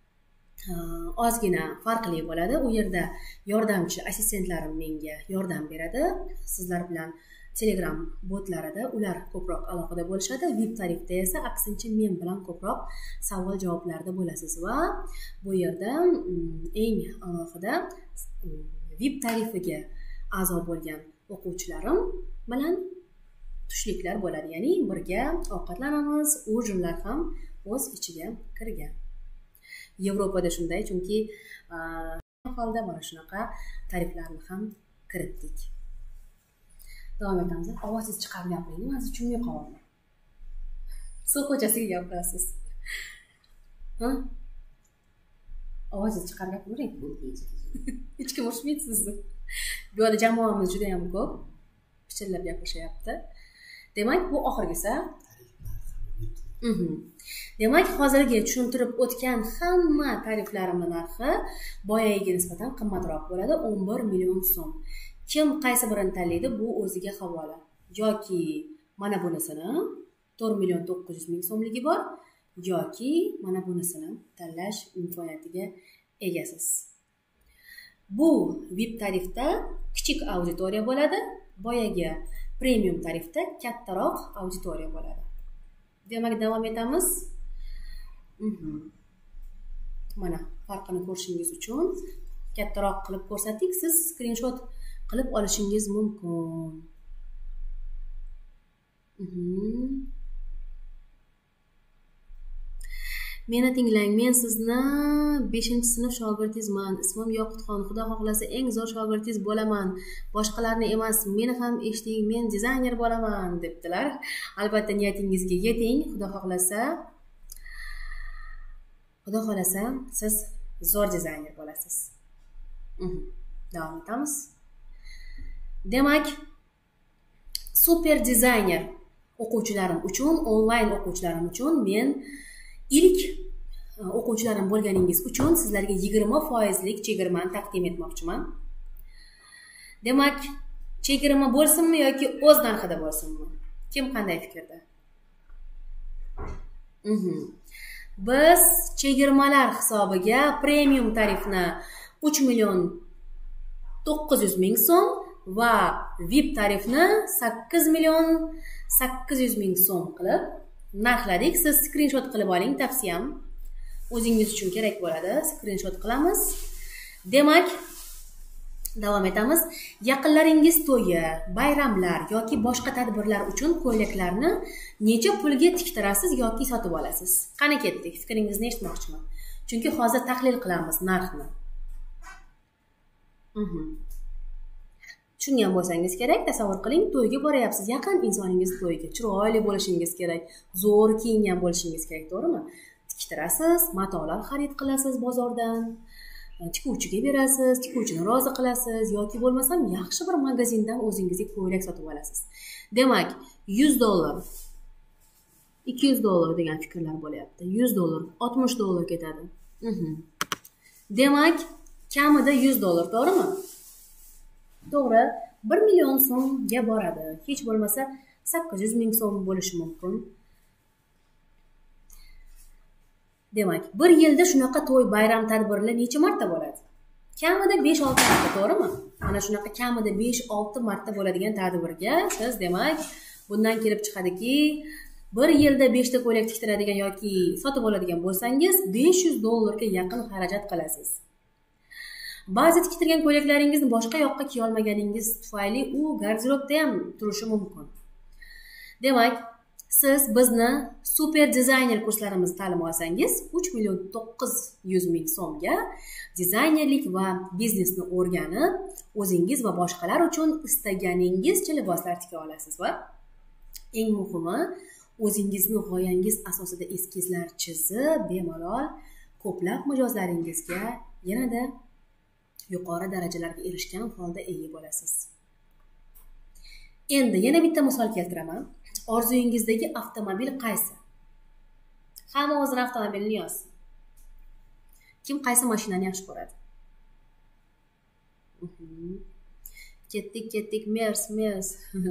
[SPEAKER 2] ozgina farqli bo'ladi. U yerda yordamchi assistentlarim menga yordam beradi. Sizlar bilan Telegram botlarida ular ko'proq aloqada bo'lishadi. vip tarifda esa aksincha men bilan ko'proq savol-javoblarda bo'lasiz va bu yerda eng alohida vip tarifiga a'zo bo'lgan o'quvchilarim bilan tushliklar bo'ladi. Ya'ni birga ovqatlanamiz, ujinlar ham o'z ichiga kirgan. Yevropada shunday, chunki holda mana shunaqa tariflarni ham kiritdik. Davom etamiz. Ovozingiz chiqarib gapiring, men tushunmay qolaman. Suv ko'chasiga gapirasiz. Ha? Ovozingiz chiqarib gapiring. Hech kim urishmaydi sizni. Bu yerda jamoamiz juda ham ko'p. Pichirlab gapirishyapti. Demak, bu oxirgisi. Mhm. Demak, hozirgi tushuntirib o'tgan hamma tariflarimning narxi boyagiga nisbatan qimmatroq bo'ladi, o'n bir million so'm. Kim qaysi birini tanlaydi, bu o'ziga havola. Yoki mana bunisini to'rt million to'qqiz yuz ming so'mligi bor, yoki mana bunisini tanlash imkoniyatiga egasiz. Bu vip tarifda kichik auditoriya bo'ladi, boyagi premium tarifda kattaroq auditoriya bo'ladi. Demak, davom etamiz. Mhm. Mana farqini ko'rishingiz uchun kattaroq qilib ko'rsatdik. Siz screenshot qilib olishingiz mumkin. Mhm. Meni tinglang, men sizni beshinchi sinf shogirdingizman. Ismim Yoqutxon. Xudo xohlasa eng zo'r shogirdingiz bo'laman. Boshqalarni emas, meni ham eshiting, men dizayner bo'laman debdilar. Albatta niyatingizga yeting. Xudo xohlasa Xudo xohlasa siz zo'r dizayner bo'lasiz. Mhm. Davom etamiz. Demak, super dizayner o'quvchilarim uchun, onlayn o'quvchilarim uchun men ilk o'quvchilarim bo'lganingiz uchun sizlarga yigirma foizlik chegirmani taqdim etmoqchiman. Demak, chegirma bo'lsinmi yoki o'z narxida bo'lsinmi? Kim qanday fikrda? Mhm. Biz chegirmalar hisobiga premium tarifni uch million to'qqiz yuz ming so'm va V I P tarifni sakkiz million sakkiz yuz ming so'm qilib narxladik. Siz skrinshot qilib oling, tavsiyam o'zingiz uchun kerak bo'ladi. Skrinshot qilamiz. Demak, davom etamiz. Yaqinlaringiz to'yi, bayramlar yoki boshqa tadbirlar uchun ko'ylaklarni necha pulga tiktirasiz yoki sotib olasiz? Qani ketdik, fikringizni eshitmoqchiman. Chunki hozir tahlil qilamiz narxni. Mhm. Tushungan bo'lsangiz kerak, tasavvur qiling, to'yga boryapsiz, yaqin insoningiz to'yiga, chiroyli bo'lishingiz kerak, zo'r kiyingan bo'lishingiz kerak, to'g'rimi? Tiktirasiz, matolar xarid qilasiz bozordan, tikuvchiga berasiz, tikuvchini rozi qilasiz yoki bo'lmasam yaxshi bir magazindan o'zingizga ko'ylak sotib olasiz. Demak, yuz dollar, ikki yuz dollar degan fikrlar bo'lyapti. yuz dollar, oltmish dollar ketadi. Mhm. Demak, kamida yuz dollar, to'g'rimi? To'g'ri, bir million so'mga boradi. Hech bo'lmasa sakkiz yuz ming so'm bo'lishi mumkin. Demak, bir yilda shunaqa to'y, bayram tadbirlar necha marta bo'ladi? Kamida besh olti marta, to'g'rimi? Mana shunaqa kamida besh olti marta bo'ladigan tadbirga siz demak, bundan kelib chiqadiki, bir yilda beshta ko'ylak tiktiradigan yoki sotib oladigan bo'lsangiz, besh yuz dollarga yaqin xarajat qilasiz. Ba'zi tiktirgan ko'ylaklaringizni boshqa yoqqa kiya olmaganingiz tufayli u garderobda ham turishi mumkin. Demak, siz bizni super dizayner kurslarimizni ta'lim olsangiz, uch million to'qqiz yuz ming so'mga dizaynerlik va biznesni o'rganib, o'zingiz va boshqalar uchun istaganingizcha liboslar tika olasiz va eng muhimi, o'zingizni g'oyangiz asosida eskizlar chizib, bemalol ko'plab mijozlaringizga yanada yuqori darajalarga erishgan holda ega bo'lasiz. Endi yana bitta misol keltiraman. Orzuyingizdagi avtomobil qaysi? Hamma o'zini avtomobilini yozsin. Kim qaysi mashinani yaxshi ko'radi? Ketdik, ketdik, Mers, Mers.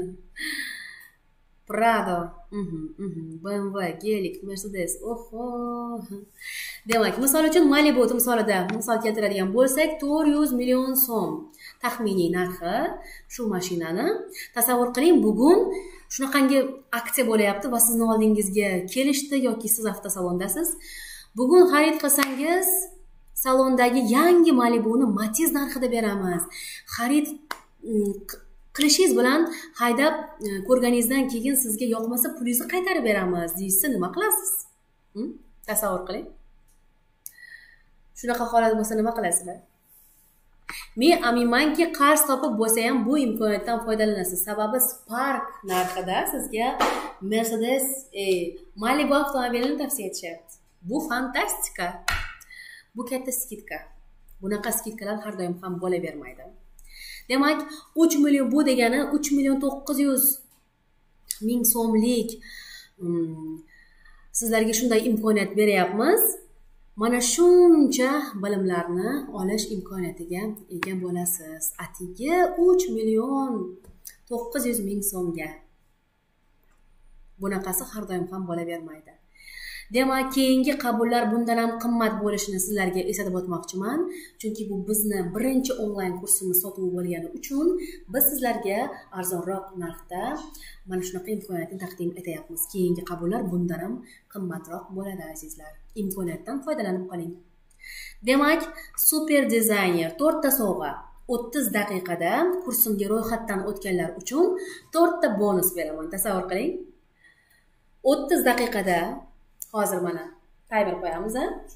[SPEAKER 2] Prado, B M W, Gelik, Mercedes. Oho. Demak, misol uchun Malibu misolida misol keltiradigan bo'lsak, to'rt yuz million so'm taxminiy narxi shu mashinani. Tasavvur qiling, bugun shunaqangi aksiya bo'layapti va sizni oldingizga kelishdi yoki siz avtosalondasiz. Bugun xarid qilsangiz, salondagi yangi Malibuni Matiz narxida beramiz. Xarid qilishingiz bilan haydab ko'rganingizdan keyin sizga yoqmasa pulingizni qaytarib beramiz deysiz, nima qilasiz? Tasavvur qiling. Shunaqa holat bo'lsa nima qilasizlar? Men aminmanki, qarz topib bo'lsa ham bu imkoniyatdan foydalanasiz. Sababi Spark narxida sizga Mercedes e, Malibu avtomobilini tavsiya etishyapti. Bu fantastika. Bu katta skidka. Bunaqa skidkalar har doim ham bo'lavermaydi. Demak, uch million bu degani uch million to'qqiz yuz ming so'mlik hmm, sizlarga shunday imkoniyat beryapmiz. Mana shuncha bilimlarni olish imkoniyatiga ega bo'lasiz. Atigi uch million to'qqiz yuz ming so'mga. Bunaqasi har doim ham bo'lavermaydi. Demak, keyingi qabullar bundan ham qimmat bo'lishini sizlarga eslatib o'tmoqchiman. Chunki bu bizni birinchi onlayn kursimiz sotuvi bo'lgani uchun biz sizlarga arzonroq narxda mana shunaqa imkoniyatni taqdim etyapmiz. Keyingi qabullar bundan ham qimmatroq bo'ladi azizlar. Imkoniyatdan foydalanib qoling. Demak, super dizayner to'rtta sovg'a. o'ttiz daqiqada kursimga ro'yxatdan o'tganlar uchun to'rtta bonus beraman. Tasavvur qiling. o'ttiz daqiqada hozir mana timer qo'yamiz.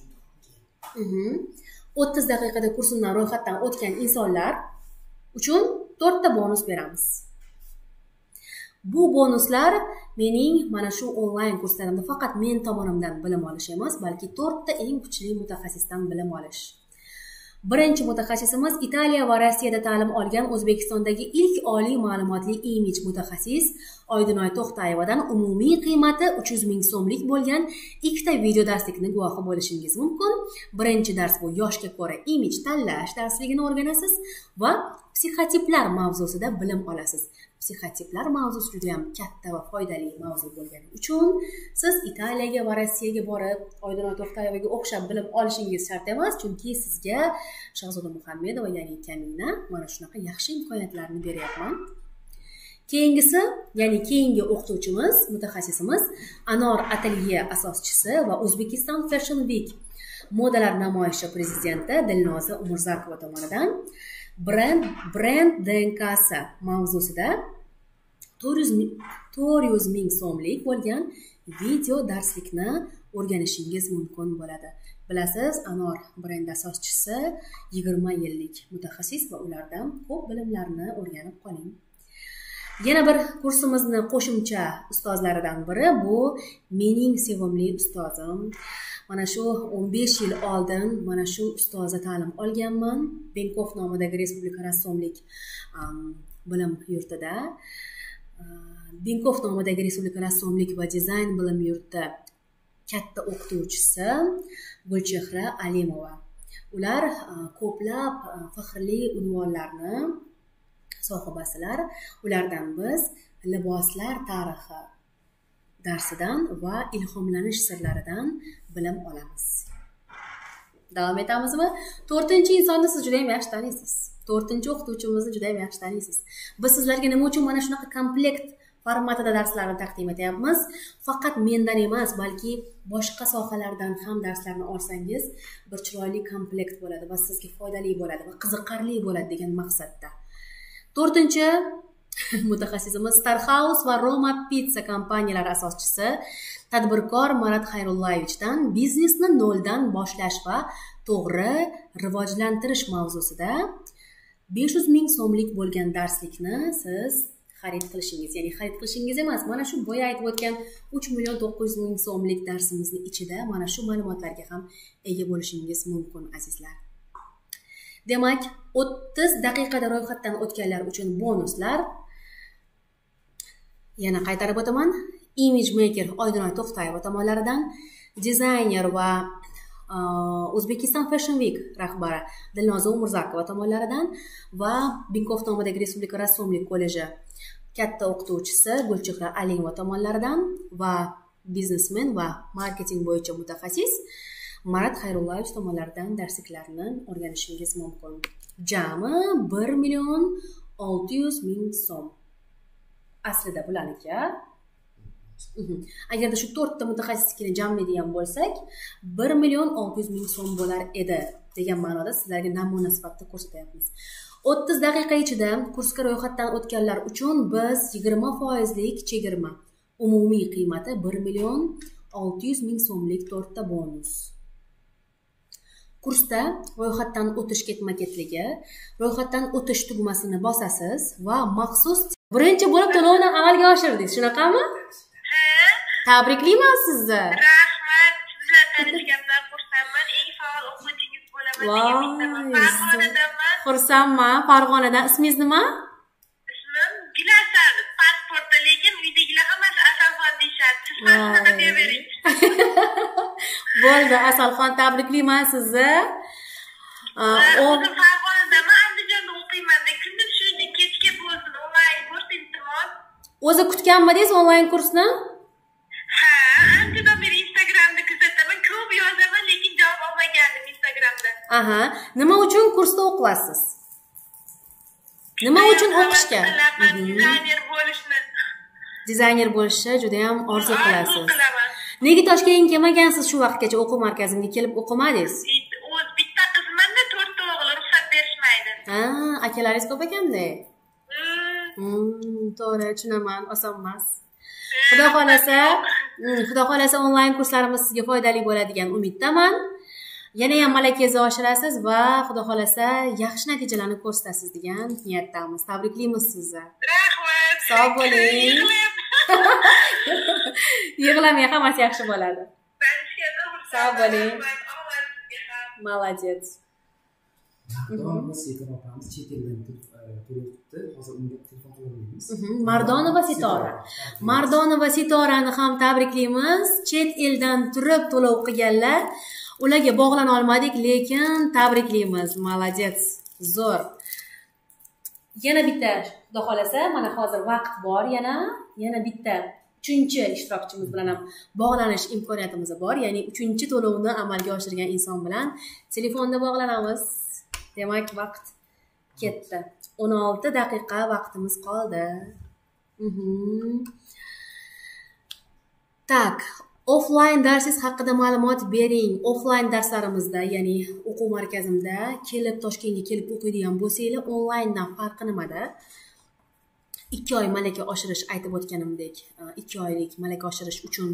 [SPEAKER 2] o'ttiz daqiqada kursimdan ro'yxatdan o'tgan insonlar uchun to'rtta bonus beramiz. Bu bonuslar mening mana shu onlayn kurslarimda faqat men tomonimdan bilim olish emas, balki to'rtta eng kuchli mutaxassisdan bilim olish. Birinchi mutaxassisimiz Italiya va Rossiyada ta'lim olgan O'zbekistondagi ilk oliy ma'lumotli imij mutaxassis Oydinoy To'xtayevadan umumiy qiymati uch yuz ming so'mlik bo'lgan ikkita video darslikni guvohi bo'lishingiz mumkin. Birinchi dars bu yoshga ko'ra imij tanlash darsligini o'rganasiz va psixotiplar mavzusida bilim olasiz. psixotiplar mavzusi juda ham katta va foydali mavzu bo'lgani uchun siz Italiyaga va Rossiyaga borib Oydinoy To'xtayevaga o'xshab bilib olishingiz shart emas, chunki sizga Shahzoda Muhammedova ya'ni Kamina mana shunaqa yaxshi imkoniyatlarni beryapman. Keyingisi, ya'ni keyingi o'qituvchimiz, mutaxassisimiz Anor Atelye asoschisi va O'zbekiston Fashion Week modalar namoyishi prezidenti Dilnoza Umurzakova tomonidan brend brend D N K'si mavzusida to'rt yuz ming so'mlik bo'lgan video darslikni o'rganishingiz mumkin bo'ladi. Bilasiz, Anor brend asoschisi yigirma yillik mutaxassis va ulardan ko'p bilimlarni o'rganib qoling. Yana bir kursimizni qo'shimcha ustozlaridan biri bu mening sevimli ustozim. Mana shu o'n besh yil oldin mana shu ustozda ta'lim olganman. Benkov nomidagi Respublika rassomlik bilim yurtida. Benkov nomidagi Respublika rassomlik va dizayn bilim yurti katta o'qituvchisi Gulchehra Alimova. Ular ko'plab faxrli unvonlarni sohibasilar. Ulardan biz liboslar tarixi darsidan va ilhomlanish sirlaridan bilim olamiz. Davom etamizmi? to'rtinchi insonni siz juda ham yaxshi taniysiz. to'rtinchi o'qituvchimizni juda ham yaxshi taniysiz. Biz sizlarga nima uchun mana shunaqa komplekt formatida darslarni taqdim etyapmiz? Faqat mendan emas, balki boshqa sohalardan ham darslarni olsangiz, bir chiroyli komplekt bo'ladi va sizga foydali bo'ladi va qiziqarli bo'ladi degan maqsadda. to'rtinchi mutaxassisimiz Starhouse va Roma Pizza kompaniyalari asoschisi tadbirkor Marat Xayrullayevichdan biznesni noldan boshlash va to'g'ri rivojlantirish mavzusida besh yuz ming so'mlik bo'lgan darslikni siz xarid qilishingiz, ya'ni xarid qilishingiz emas, mana shu boya aytib o'tgan uch million to'qqiz yuz ming so'mlik darsimizni ichida mana shu ma'lumotlarga ham ega bo'lishingiz mumkin, azizlar. Demak, o'ttiz daqiqada ro'yxatdan o'tganlar uchun bonuslar. Yana qaytarib o'taman. Image Maker Oydinoy To'xtayeva tomonidan dizayner va O'zbekiston Fashion Week rahbari Dilnoza Umurzakova tomonidan va Benkov nomidagi Respublika rassomlik kolleji katta o'qituvchisi Gulchehra Alimova tomonidan va biznesmen va marketing bo'yicha mutaxassis Marat Xayrullayevich tomonidan darsliklarni o'rganishingiz mumkin. Jami bir million olti yuz ming so'm. Aslida bularniki. Agarda shu to'rtta mutaxassislikni jamlaydigan bo'lsak, bir million olti yuz ming so'm bo'lar edi degan ma'noda sizlarga namuna sifatida ko'rsatyapmiz. o'ttiz daqiqa ichida kursga ro'yxatdan o'tganlar uchun biz yigirma foizlik chegirma. Umumiy qiymati bir million olti yuz ming so'mlik to'rtta bonus. Kursda ro'yxatdan o'tish ketma-ketligi, ro'yxatdan o'tish tugmasini bosasiz va maxsus birinchi bo'lib to'lovni amalga oshirdingiz, shunaqami? Ha. Tabriklayman sizni.
[SPEAKER 4] Rahmat. Sizlar tanishgandan xursandman. Eng faol o'quvchingiz bo'laman degan Farg'onadanman.
[SPEAKER 2] Xursandman. Farg'onadan. Ismingiz nima?
[SPEAKER 4] Ismim Gilasar. Pasportda, lekin uydagilar hammasi Asalxon deyishadi. Siz shunaqa deyavering.
[SPEAKER 2] Bo'ldi, Asalxon, tabriklayman sizni.
[SPEAKER 4] O'zim Farg'onadanman, Andijonda o'qiyman-da. Kunduz shunday kechga bo'lsin, onlayn kurs iltimos.
[SPEAKER 2] O'zi kutganmidingiz onlayn kursni?
[SPEAKER 4] Ha, anchadan beri Instagramda kuzataman, ko'p yozaman, lekin javob olmagandim Instagramda.
[SPEAKER 2] Aha, nima uchun kursda o'qiyapsiz? Nima uchun o'qishga?
[SPEAKER 4] Dizayner bo'lishni.
[SPEAKER 2] Dizayner bo'lishni juda ham orzu qilasiz. Nega Toshkentga kelmagansiz shu vaqtgacha o'quv markazimga kelib o'qimadingiz?
[SPEAKER 4] O'z bitta qizmanda to'rtta o'g'il, ruxsat berishmaydi.
[SPEAKER 2] Ha, akalaringiz ko'p ekanda. Hmm, to'g'ri, tushunaman, oson emas. Xudo xolasa, Xudo xolasa onlayn kurslarimiz sizga foydali bo'ladigan umiddaman. Yana ham malakangizni oshirasiz va Xudo xolasa yaxshi natijalarni ko'rsatasiz degan niyatdamiz. Tabriklaymiz sizni.
[SPEAKER 4] Rahmat.
[SPEAKER 2] Sog' bo'ling. Yig'lamay, hammasi yaxshi bo'ladi. Sog' bo'ling. Молодец. Mardonova Sitora. Mardonova Sitorani ham tabriklaymiz. Chet eldan turib to'lov qilganlar. Ularga bog'lana olmadik, lekin tabriklaymiz. Молодец. Zo'r. yana bitta xudo xolasa mana hozir vaqt bor, yana yana bitta uchinchi ishtirokchimiz bilan ham bog'lanish imkoniyatimiz bor. Ya'ni uchinchi to'lovni amalga oshirgan inson bilan telefonda bog'lanamiz. Demak, vaqt ketdi. o'n olti daqiqa vaqtimiz qoldi. Mhm. Tak, offline darsingiz haqida ma'lumot bering. Offline darslarimizda, ya'ni o'quv markazimda kelib Toshkentga kelib o'qiydigan bo'lsanglar, onlayndan farqi nimada? ikki oy malaka oshirish aytib o'tganimdek, ikki oylik malaka oshirish uchun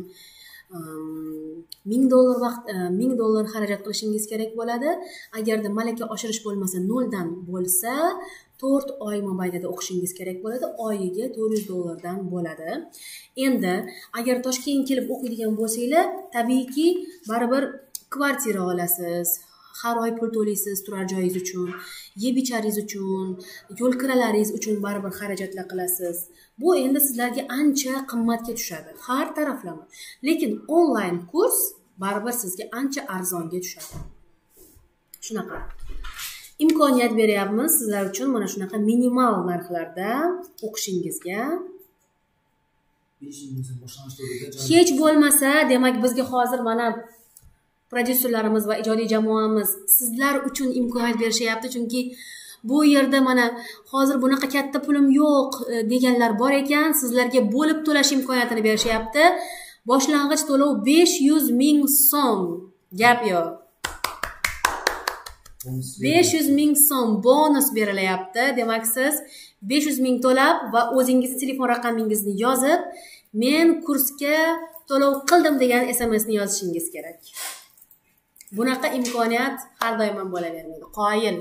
[SPEAKER 2] ming dollar vaqt ming dollar xarajat qilishingiz kerak bo'ladi. Agarda malaka oshirish bo'lmasa, noldan bo'lsa, to'rt oy mobaynida o'qishingiz kerak bo'ladi. Oyiga to'rt yuz dollardan bo'ladi. Endi agar Toshkentga kelib o'qiydigan bo'lsanglar, tabiiyki baribir kvartira olasiz. Har oy pul to'laysiz turar joyingiz uchun, yeb icharingiz uchun, yo'l kiralaringiz uchun baribir xarajatlar qilasiz. Bu endi sizlarga ancha qimmatga tushadi, har taraflama. Lekin onlayn kurs baribir sizga ancha arzonga tushadi. Shunaqa imkoniyat beryapmiz sizlar uchun, mana shunaqa minimal narxlarda o'qishingizga. Hech bo'lmasa, demak bizga hozir mana prodyuserlarimiz va ijodiy jamoamiz sizlar uchun imkoniyat berishyapti, chunki bu yerda mana hozir bunaqa katta pulim yo'q deganlar bor ekan, sizlarga bo'lib to'lash imkoniyatini berishyapti. Boshlang'ich to'lov besh yuz ming so'm. Gap yo'q. besh yuz ming so'm bonus berilyapti. Demak, siz besh yuz ming to'lab va o'zingizning telefon raqamingizni yozib, men kursga to'lov qildim degan S M S ni yozishingiz kerak. Bunaqa imkoniyat har doim ham bo'lavermaydi. Qoyil.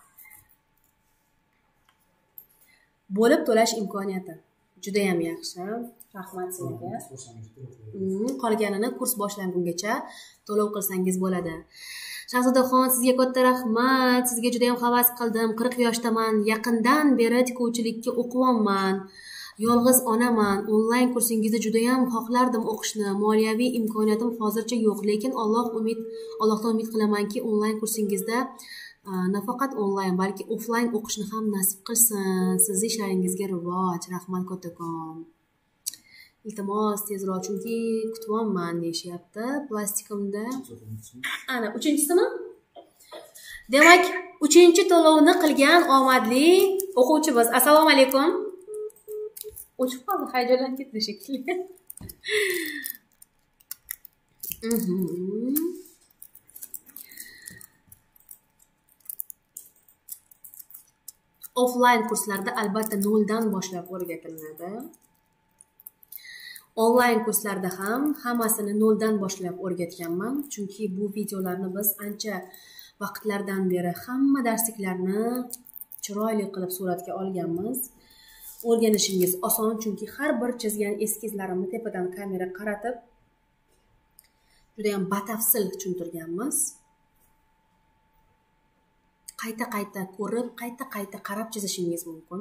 [SPEAKER 2] Bo'lib to'lash imkoniyati juda ham yaxshi. Rahmat sizga. Qolganini kurs boshlangungacha to'lov qilsangiz bo'ladi. Shahzodaxon, sizga katta rahmat. Sizga juda ham havas qildim. qirq yoshdaman. Yaqindan beri tikuvchilikka o'qiyapman. Yolg'iz onaman. Onlayn kursingizni juda ham xohlardim o'qishni. Moliyaviy imkoniyatim hozircha yo'q, lekin Alloh umid Allohdan umid qilamanki, onlayn kursingizda nafaqat onlayn, balki offlayn o'qishni ham nasib qilsin. Sizning ishlaringizga rivoj. Rahmat kattakon. Iltimos tezroq, chunki kutyapman deyishyapti. Plastikimda. Ana, uchinchisimi? Demak, uchinchi to'lovni qilgan omadli o'quvchimiz. Assalomu alaykum. O'chib qoldi, hayajonlanib ketdi shekilli. Offline kurslarda albatta noldan boshlab o'rgatiladi. Onlayn kurslarda ham hammasini noldan boshlab o'rgatganman, chunki bu videolarni biz ancha vaqtlardan beri hamma darsliklarni chiroyli qilib suratga olganmiz. O'rganishingiz oson, chunki har bir chizgan eskizlarimni tepadan kamera qaratib juda ham batafsil tushuntirganmiz. Qayta-qayta ko'rib, qayta-qayta qarab chizishingiz mumkin.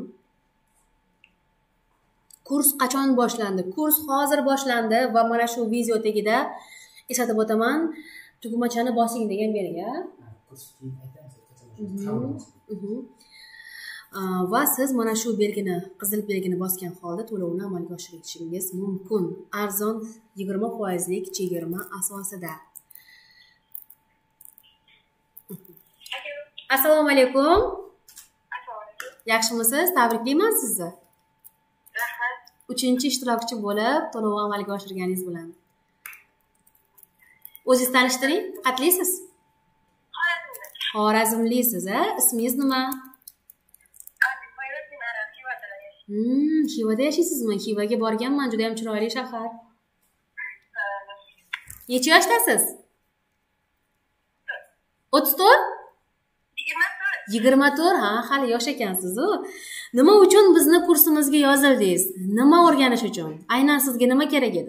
[SPEAKER 2] Kurs qachon boshlandi? Kurs hozir boshlandi va mana shu video tagida eslatib o'taman, tugmachani bosing degan belgi. Va siz mana shu belgini, qizil belgini bosgan holda to'lovni amalga oshirishingiz mumkin. Arzon yigirma foizlik chegirma asosida. Assalomu alaykum. Yaxshimisiz? Tabriklayman sizni.
[SPEAKER 4] Rahmat.
[SPEAKER 2] uchinchi ishtirokchi bo'lib to'lovni amalga oshirganingiz bilan. O'zingiz tanishtiring, qatlaysiz? Xorazmlisiz, a? Ismingiz nima? Hmm, Xivada yashaysizmi? Xivaga borganman, juda ham chiroyli shahar. Necha yoshdasiz? o'ttiz to'rt? yigirma to'rt, ha, hali yosh ekansiz-ku. Nima uchun bizni kursimizga yozildingiz? Nima o'rganish uchun? Aynan sizga nima kerak edi?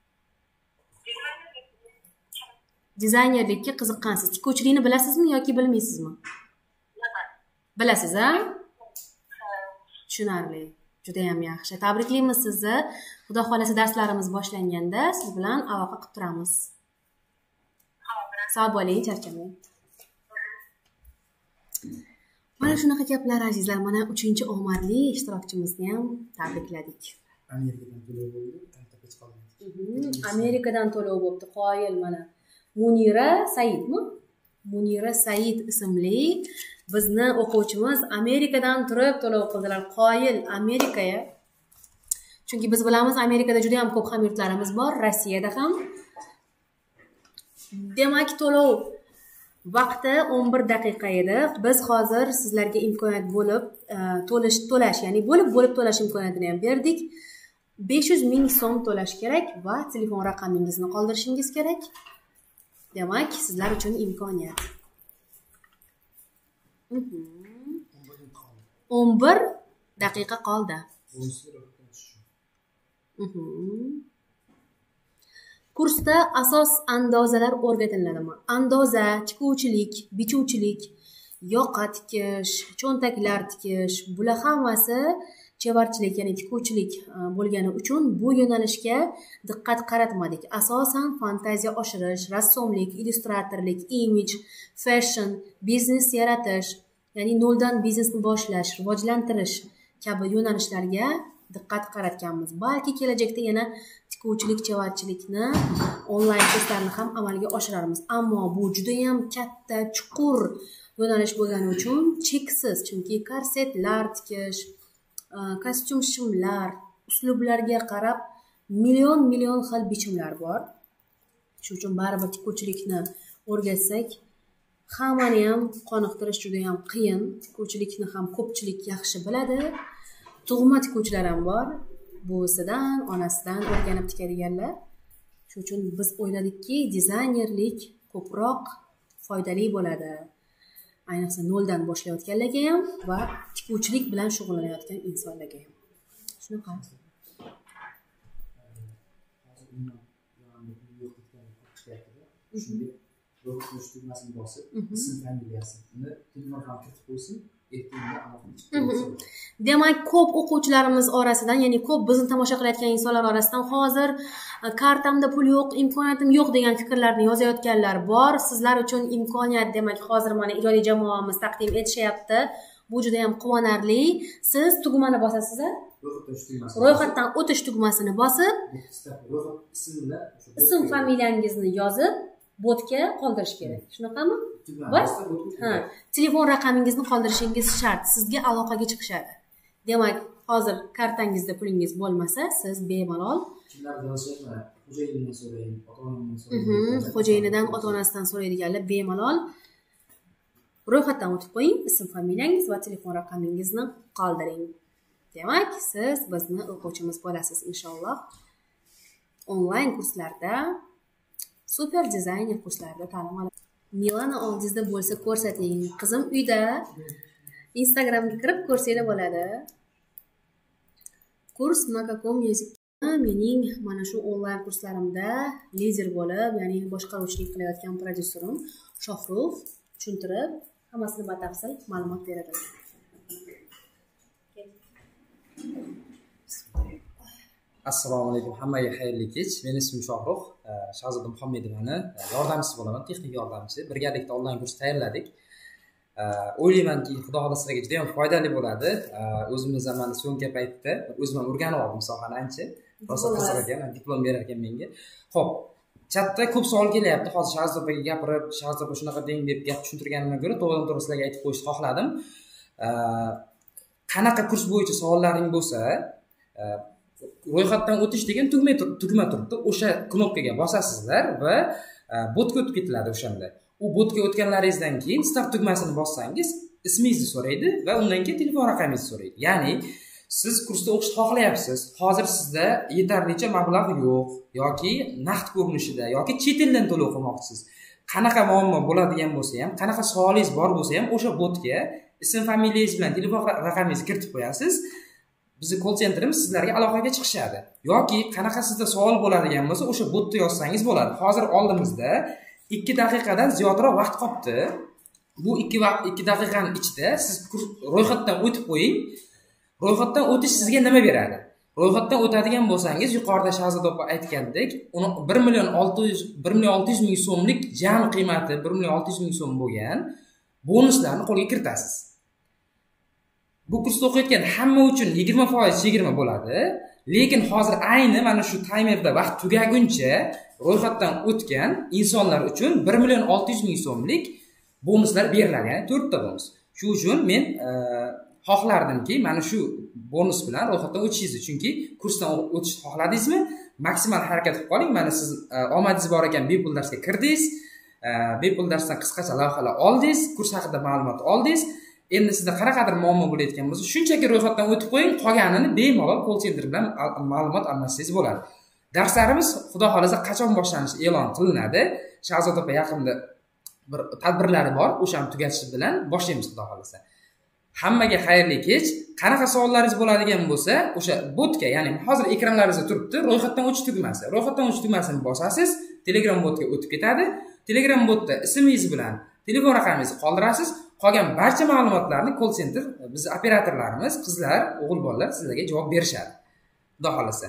[SPEAKER 2] Dizaynerlikka qiziqqansiz. Tikuvchilikni bilasizmi yoki bilmaysizmi? Bilasiz, ha? Tushunarli. Juda ham yaxshi. Tabriklaymiz sizni. Xudo xolasa darslarimiz boshlanganda siz bilan aloqa qilib turamiz. Sog' bo'ling, charchamang. Mana shunaqa gaplar azizlar. Mana uchinchi omadli ishtirokchimizni ham tabrikladik.
[SPEAKER 3] Amerikadan to'lov bo'ldi, qayta kech qolmadi.
[SPEAKER 2] Amerikadan to'lov bo'libdi. Qoyil mana. Munira Saidmi? Munira Said ismli bizni o'quvchimiz Amerikadan turib to'lov qildilar. Qoyil Amerikaya. Chunki biz bilamiz Amerikada juda ham ko'p hamyurtlarimiz bor, Rossiyada ham. Demak, to'lov vaqti o'n bir daqiqa edi. Biz hozir sizlarga imkoniyat bo'lib to'lash to'lash, ya'ni bo'lib bo'lib to'lash imkoniyatini ham berdik. besh yuz ming so'm to'lash kerak va telefon raqamingizni qoldirishingiz kerak. Demak, sizlar uchun imkoniyat. o'n bir daqiqa qoldi. Kursda asos andozalar o'rgatiladimi? Andoza, tikuvchilik, bichuvchilik, yoqa tikish, cho'ntaklar tikish, bular hammasi chevarchilik, ya'ni tikuvchilik bo'lgani uchun bu yo'nalishga diqqat qaratmadik. Asosan fantaziya oshirish, rassomlik, illyustratorlik, image, fashion, biznes yaratish, ya'ni noldan biznesni boshlash, rivojlantirish kabi yo'nalishlarga diqqat qaratganmiz. Balki kelajakda yana tikuvchilik, chevarchilikni onlayn kurslarni ham amalga oshiramiz. Ammo bu juda ham katta, chuqur yo'nalish bo'lgani uchun cheksiz, chunki korsetlar tikish, kostyum shimlar, uslublarga qarab million million xil bichimlar bor. Shuning uchun baribir tikuvchilikni o'rgatsak, hammani ham qoniqtirish juda ham qiyin. Tikuvchilikni ham ko'pchilik yaxshi biladi. Tug'ma tikuvchilar ham bor. Buvisidan, onasidan o'rganib tikadiganlar. Shuning uchun biz o'yladikki, dizaynerlik ko'proq foydali bo'ladi. Ayniqsa noldan boshlayotganlarga ham va tikuvchilik bilan shug'ullanayotgan insonlarga ham. Shunaqa.
[SPEAKER 3] Shunga ro'yxatga tugmasini bosib, ism familiyasini telefon ham kiritib qo'ysin.
[SPEAKER 2] Demak, ko'p o'quvchilarimiz orasidan, ya'ni ko'p bizni tomosha qilayotgan insonlar orasidan hozir kartamda pul yo'q, imkoniyatim yo'q degan fikrlarni yozayotganlar bor. Sizlar uchun imkoniyat, demak, hozir mana ijodiy jamoamiz taqdim etishyapti. Bu juda ham quvonarli. Siz tugmani bosasiz, ro'yxatdan o'tish tugmasini bosib, ism familiyangizni yozib, botga qoldirish kerak. Shunaqami? Bas? Ha, telefon raqamingizni qoldirishingiz shart. Sizga aloqaga chiqishadi. Demak, hozir kartangizda pulingiz bo'lmasa, siz bemalol
[SPEAKER 3] xo'jayinidan so'raying, ota-onamdan so'raying.
[SPEAKER 2] Xo'jayinidan, ota-onasidan so'raydiganlar bemalol ro'yxatdan o'tib qo'ying, ism familiyangiz va telefon raqamingizni qoldiring. Demak, siz bizni o'quvchimiz bo'lasiz inshaalloh. Onlayn kurslarda, super dizayner kurslarida ta'lim olasiz. Milana oldingizda bo'lsa ko'rsating. Qizim uyda. Instagramga kirib ko'rsanglar bo'ladi. Kurs na каком языке? Mening mana shu onlayn kurslarimda lider bo'lib, ya'ni boshqaruvchilik qilayotgan prodyuserim Shohrux tushuntirib, hammasini batafsil ma'lumot beradi.
[SPEAKER 5] Assalomu alaykum, hammaga xayrli kech. Mening ismim Shohrux, Shahzoda Muhammedovani yordamchisi bo'laman, texnik yordamchisi. Birgalikda onlayn kurs tayyorladik. O'ylaymanki, xudo xolasa sizlarga juda ham foydali bo'ladi. O'zimiz zamonni so'nggi paytda o'zim ham o'rganib oldim sohani ancha. Rosa qiziq ekan, diplom berar ekan menga. Xo'p, chatda ko'p savol kelyapti. Hozir Shahzodaga gapirib, Shahzoda shunaqa deng deb gap tushuntirganimga ko'ra, to'g'ridan-to'g'ri sizlarga aytib qo'yishni xohladim. Qanaqa kurs bo'yicha savollaring bo'lsa, ro'yxatdan o'tish degan tugma tugma turibdi. O'sha knopkaga bosasizlar va botga o'tib ketiladi o'shanda. U botga o'tganlaringizdan keyin start tugmasini bossangiz, ismingizni so'raydi va undan keyin telefon raqamingizni so'raydi. Ya'ni siz kursda o'qishni xohlayapsiz. Hozir sizda yetarlicha mablag' yo'q yoki naqd ko'rinishida yoki chet eldan to'lov qilmoqchisiz. Qanaqa muammo bo'ladigan bo'lsa ham, qanaqa savolingiz bor bo'lsa ham, o'sha botga ism, familiyangiz bilan telefon raqamingizni kiritib qo'yasiz. Bizni call centerimiz sizlarga aloqaga chiqishadi. Yoki qanaqa sizda savol bo'ladigan bo'lsa, o'sha botda yozsangiz bo'ladi. Hozir oldimizda ikki daqiqadan ziyodroq vaqt qoldi. Bu ikki vaqt ikki daqiqaning ichida siz ro'yxatdan o'tib qo'ying. Ro'yxatdan o'tish sizga nima beradi? Ro'yxatdan o'tadigan bo'lsangiz, yuqorida Shahzoda opa aytgandek, bir million olti yuz ming so'mlik jami qiymati bir million olti yuz ming so'm bo'lgan bonuslarni qo'lga kiritasiz. bu kursda o'qiyotgan hamma uchun yigirma foiz chegirma bo'ladi. Lekin hozir ayni mana shu taymerda vaqt tugaguncha ro'yxatdan o'tgan insonlar uchun bir million olti yuz ming so'mlik bonuslar beriladi, ya'ni to'rtta bonus. Shu uchun men xohlardimki, mana shu bonus bilan ro'yxatdan o'tishingizni, chunki kursdan o'tishni xohladingizmi, maksimal harakat qilib qoling. Mana siz omadingiz bor ekan, bepul darsga kirdingiz, bepul darsdan qisqacha lavhalar oldingiz, kurs haqida ma'lumot oldingiz. Endi sizda qanaqadir muammo bo'layotgan bo'lsa, shunchaki ro'yxatdan o'tib qo'ying, qolganini bemalol call center bilan ma'lumot almashsangiz bo'ladi. Darslarimiz xudo xolasa qachon boshlanishi e'lon qilinadi. Shahzoda opa yaqinda bir tadbirlari bor, o'shani tugatish bilan boshlaymiz xudo xolasa. Hammaga xayrli kech. Qanaqa savollaringiz bo'ladigan bo'lsa, o'sha botga, ya'ni hozir ekranlaringizda turibdi, ro'yxatdan o'tish tugmasi. Ro'yxatdan o'tish tugmasini bosasiz, Telegram botga o'tib ketadi. Telegram botda ismingiz bilan telefon raqamingizni qoldirasiz. Qolgan barcha ma'lumotlarni call center, biz operatorlarimiz, qizlar, o'g'il bolalar sizlarga javob berishadi. Xudo xolasa.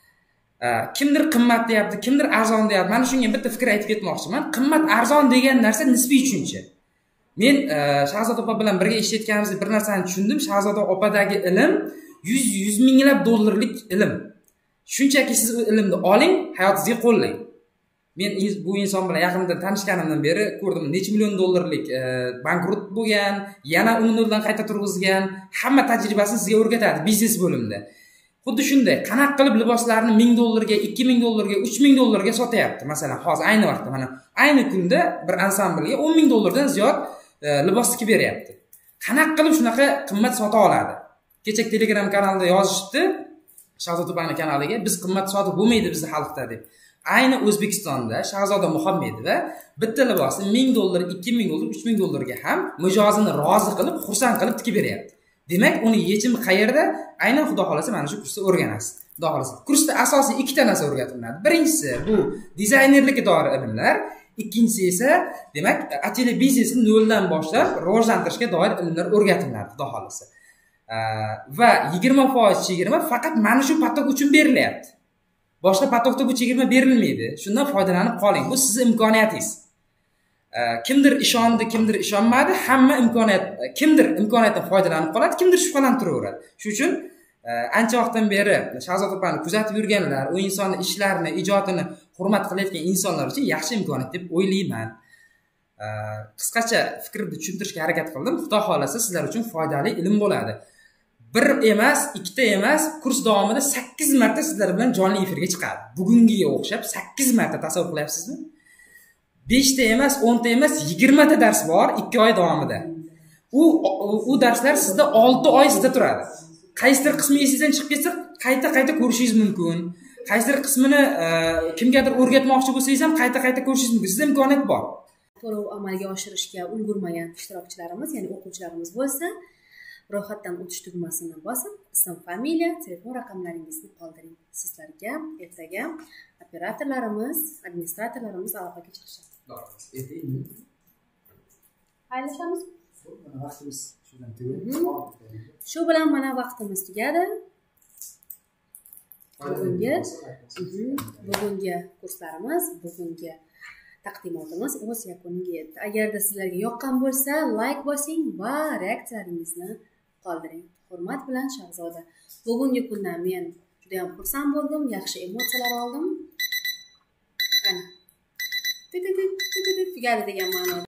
[SPEAKER 5] Kimdir qimmat deyapti, kimdir arzon deyapti. Mana shunga bitta fikr aytib ketmoqchiman. Qimmat, arzon degan narsa nisbiy tushuncha. Men Shahzoda opa bilan birga ishlayotganimizda bir narsani tushundim. Shahzoda opadagi ilm yuz yuz minglab dollarlik ilm. Shunchaki siz u ilmni oling, hayotingizga qo'llang. Men bu inson bilan yaqindan tanishganimdan beri ko'rdim, necha million dollarlik bankrot bo'lgan, yana uni noldan qayta turg'izgan, hamma tajribasini sizga o'rgatadi biznes bo'limida. Xuddi shunday, qanaqa qilib liboslarni ming dollarga, ikki ming dollarga, uch ming dollarga sotyapti. Masalan, hozir ayni vaqtda mana ayni kunda bir ansamblga o'n ming dollardan ziyod libos tikib beryapti. Qanaqa qilib shunaqa qimmat sota oladi? Kecha Telegram kanalida yozishdi, Shahzoda opaning kanaliga, biz qimmat sotib bo'lmaydi bizning xalqda deb. Ayni O'zbekistonda Shahzoda Muhammedova bitta libosni ming dollar, ikki ming dollar, uch ming dollarga ham mijozini rozi qilib, xursand qilib tikib beryapti. Demak, uni yechimi qayerda? Aynan xudo xolasa mana shu kursda o'rganasiz. Xudo xolasa. Kursda asosiy ikkita narsa o'rgatiladi. Birinchisi bu dizaynerlikka doir ilmlar, ikkinchisi esa demak, ateliye biznesini noldan boshlab rivojlantirishga doir ilmlar o'rgatiladi, xudo xolasa. Va yigirma foiz chegirma faqat mana shu patok uchun berilyapti. Boshqa patokda bu chegirma berilmaydi. Shundan foydalanib qoling. Bu sizning imkoniyatingiz. Kimdir ishondi, kimdir ishonmadi, hamma imkoniyat, kimdir imkoniyatdan foydalanib qoladi, kimdir shubhalanib turaveradi. Shuning uchun ancha vaqtdan beri Shahzoda opani kuzatib yurganlar, u insonning ishlarini, ijodini hurmat qilayotgan insonlar uchun yaxshi imkoniyat deb o'ylayman. Qisqacha fikrni tushuntirishga harakat qildim. Xudo xolasa sizlar uchun foydali ilm bo'ladi. Bir emas, ikkita emas, kurs davomida sakkiz marta sizlar bilan jonli efirga chiqadi. Bugungiga o'xshab sakkiz marta, tasavvur qilyapsizmi? beshta emas, o'nta emas, yigirma ta dars bor ikki oy davomida. U u darslar sizda olti oy sizda turadi. Qaysidir qismi esingizdan chiqib ketsa, qayta-qayta ko'rishingiz mumkin. Qaysidir qismini kimgadir o'rgatmoqchi bo'lsangiz ham qayta-qayta ko'rishingiz mumkin. Sizda imkoniyat bor.
[SPEAKER 2] To'lov amalga oshirishga ulgurmagan ishtirokchilarimiz, ya'ni o'quvchilarimiz bo'lsa, ro'yxatdan o'tish tugmasini bosib, ism, familiya, telefon raqamlaringizni qoldiring. Sizlarga ertaga operatorlarimiz, administratorlarimiz aloqaga chiqishadi. Xayrlashamiz.
[SPEAKER 3] Vaqtimiz shundan tugadi.
[SPEAKER 2] Shu bilan mana vaqtimiz tugadi. Bugungi bugungi kurslarimiz, bugungi taqdimotimiz o'z yakuniga yetdi. Agarda sizlarga yoqqan bo'lsa, like bosing va reaksiyalaringizni qoldiring. Hurmat bilan Shahzoda. Bugungi kundan men juda ham xursand bo'ldim, yaxshi emotsiyalar oldim. Ana. Tugadi degan ma'noda.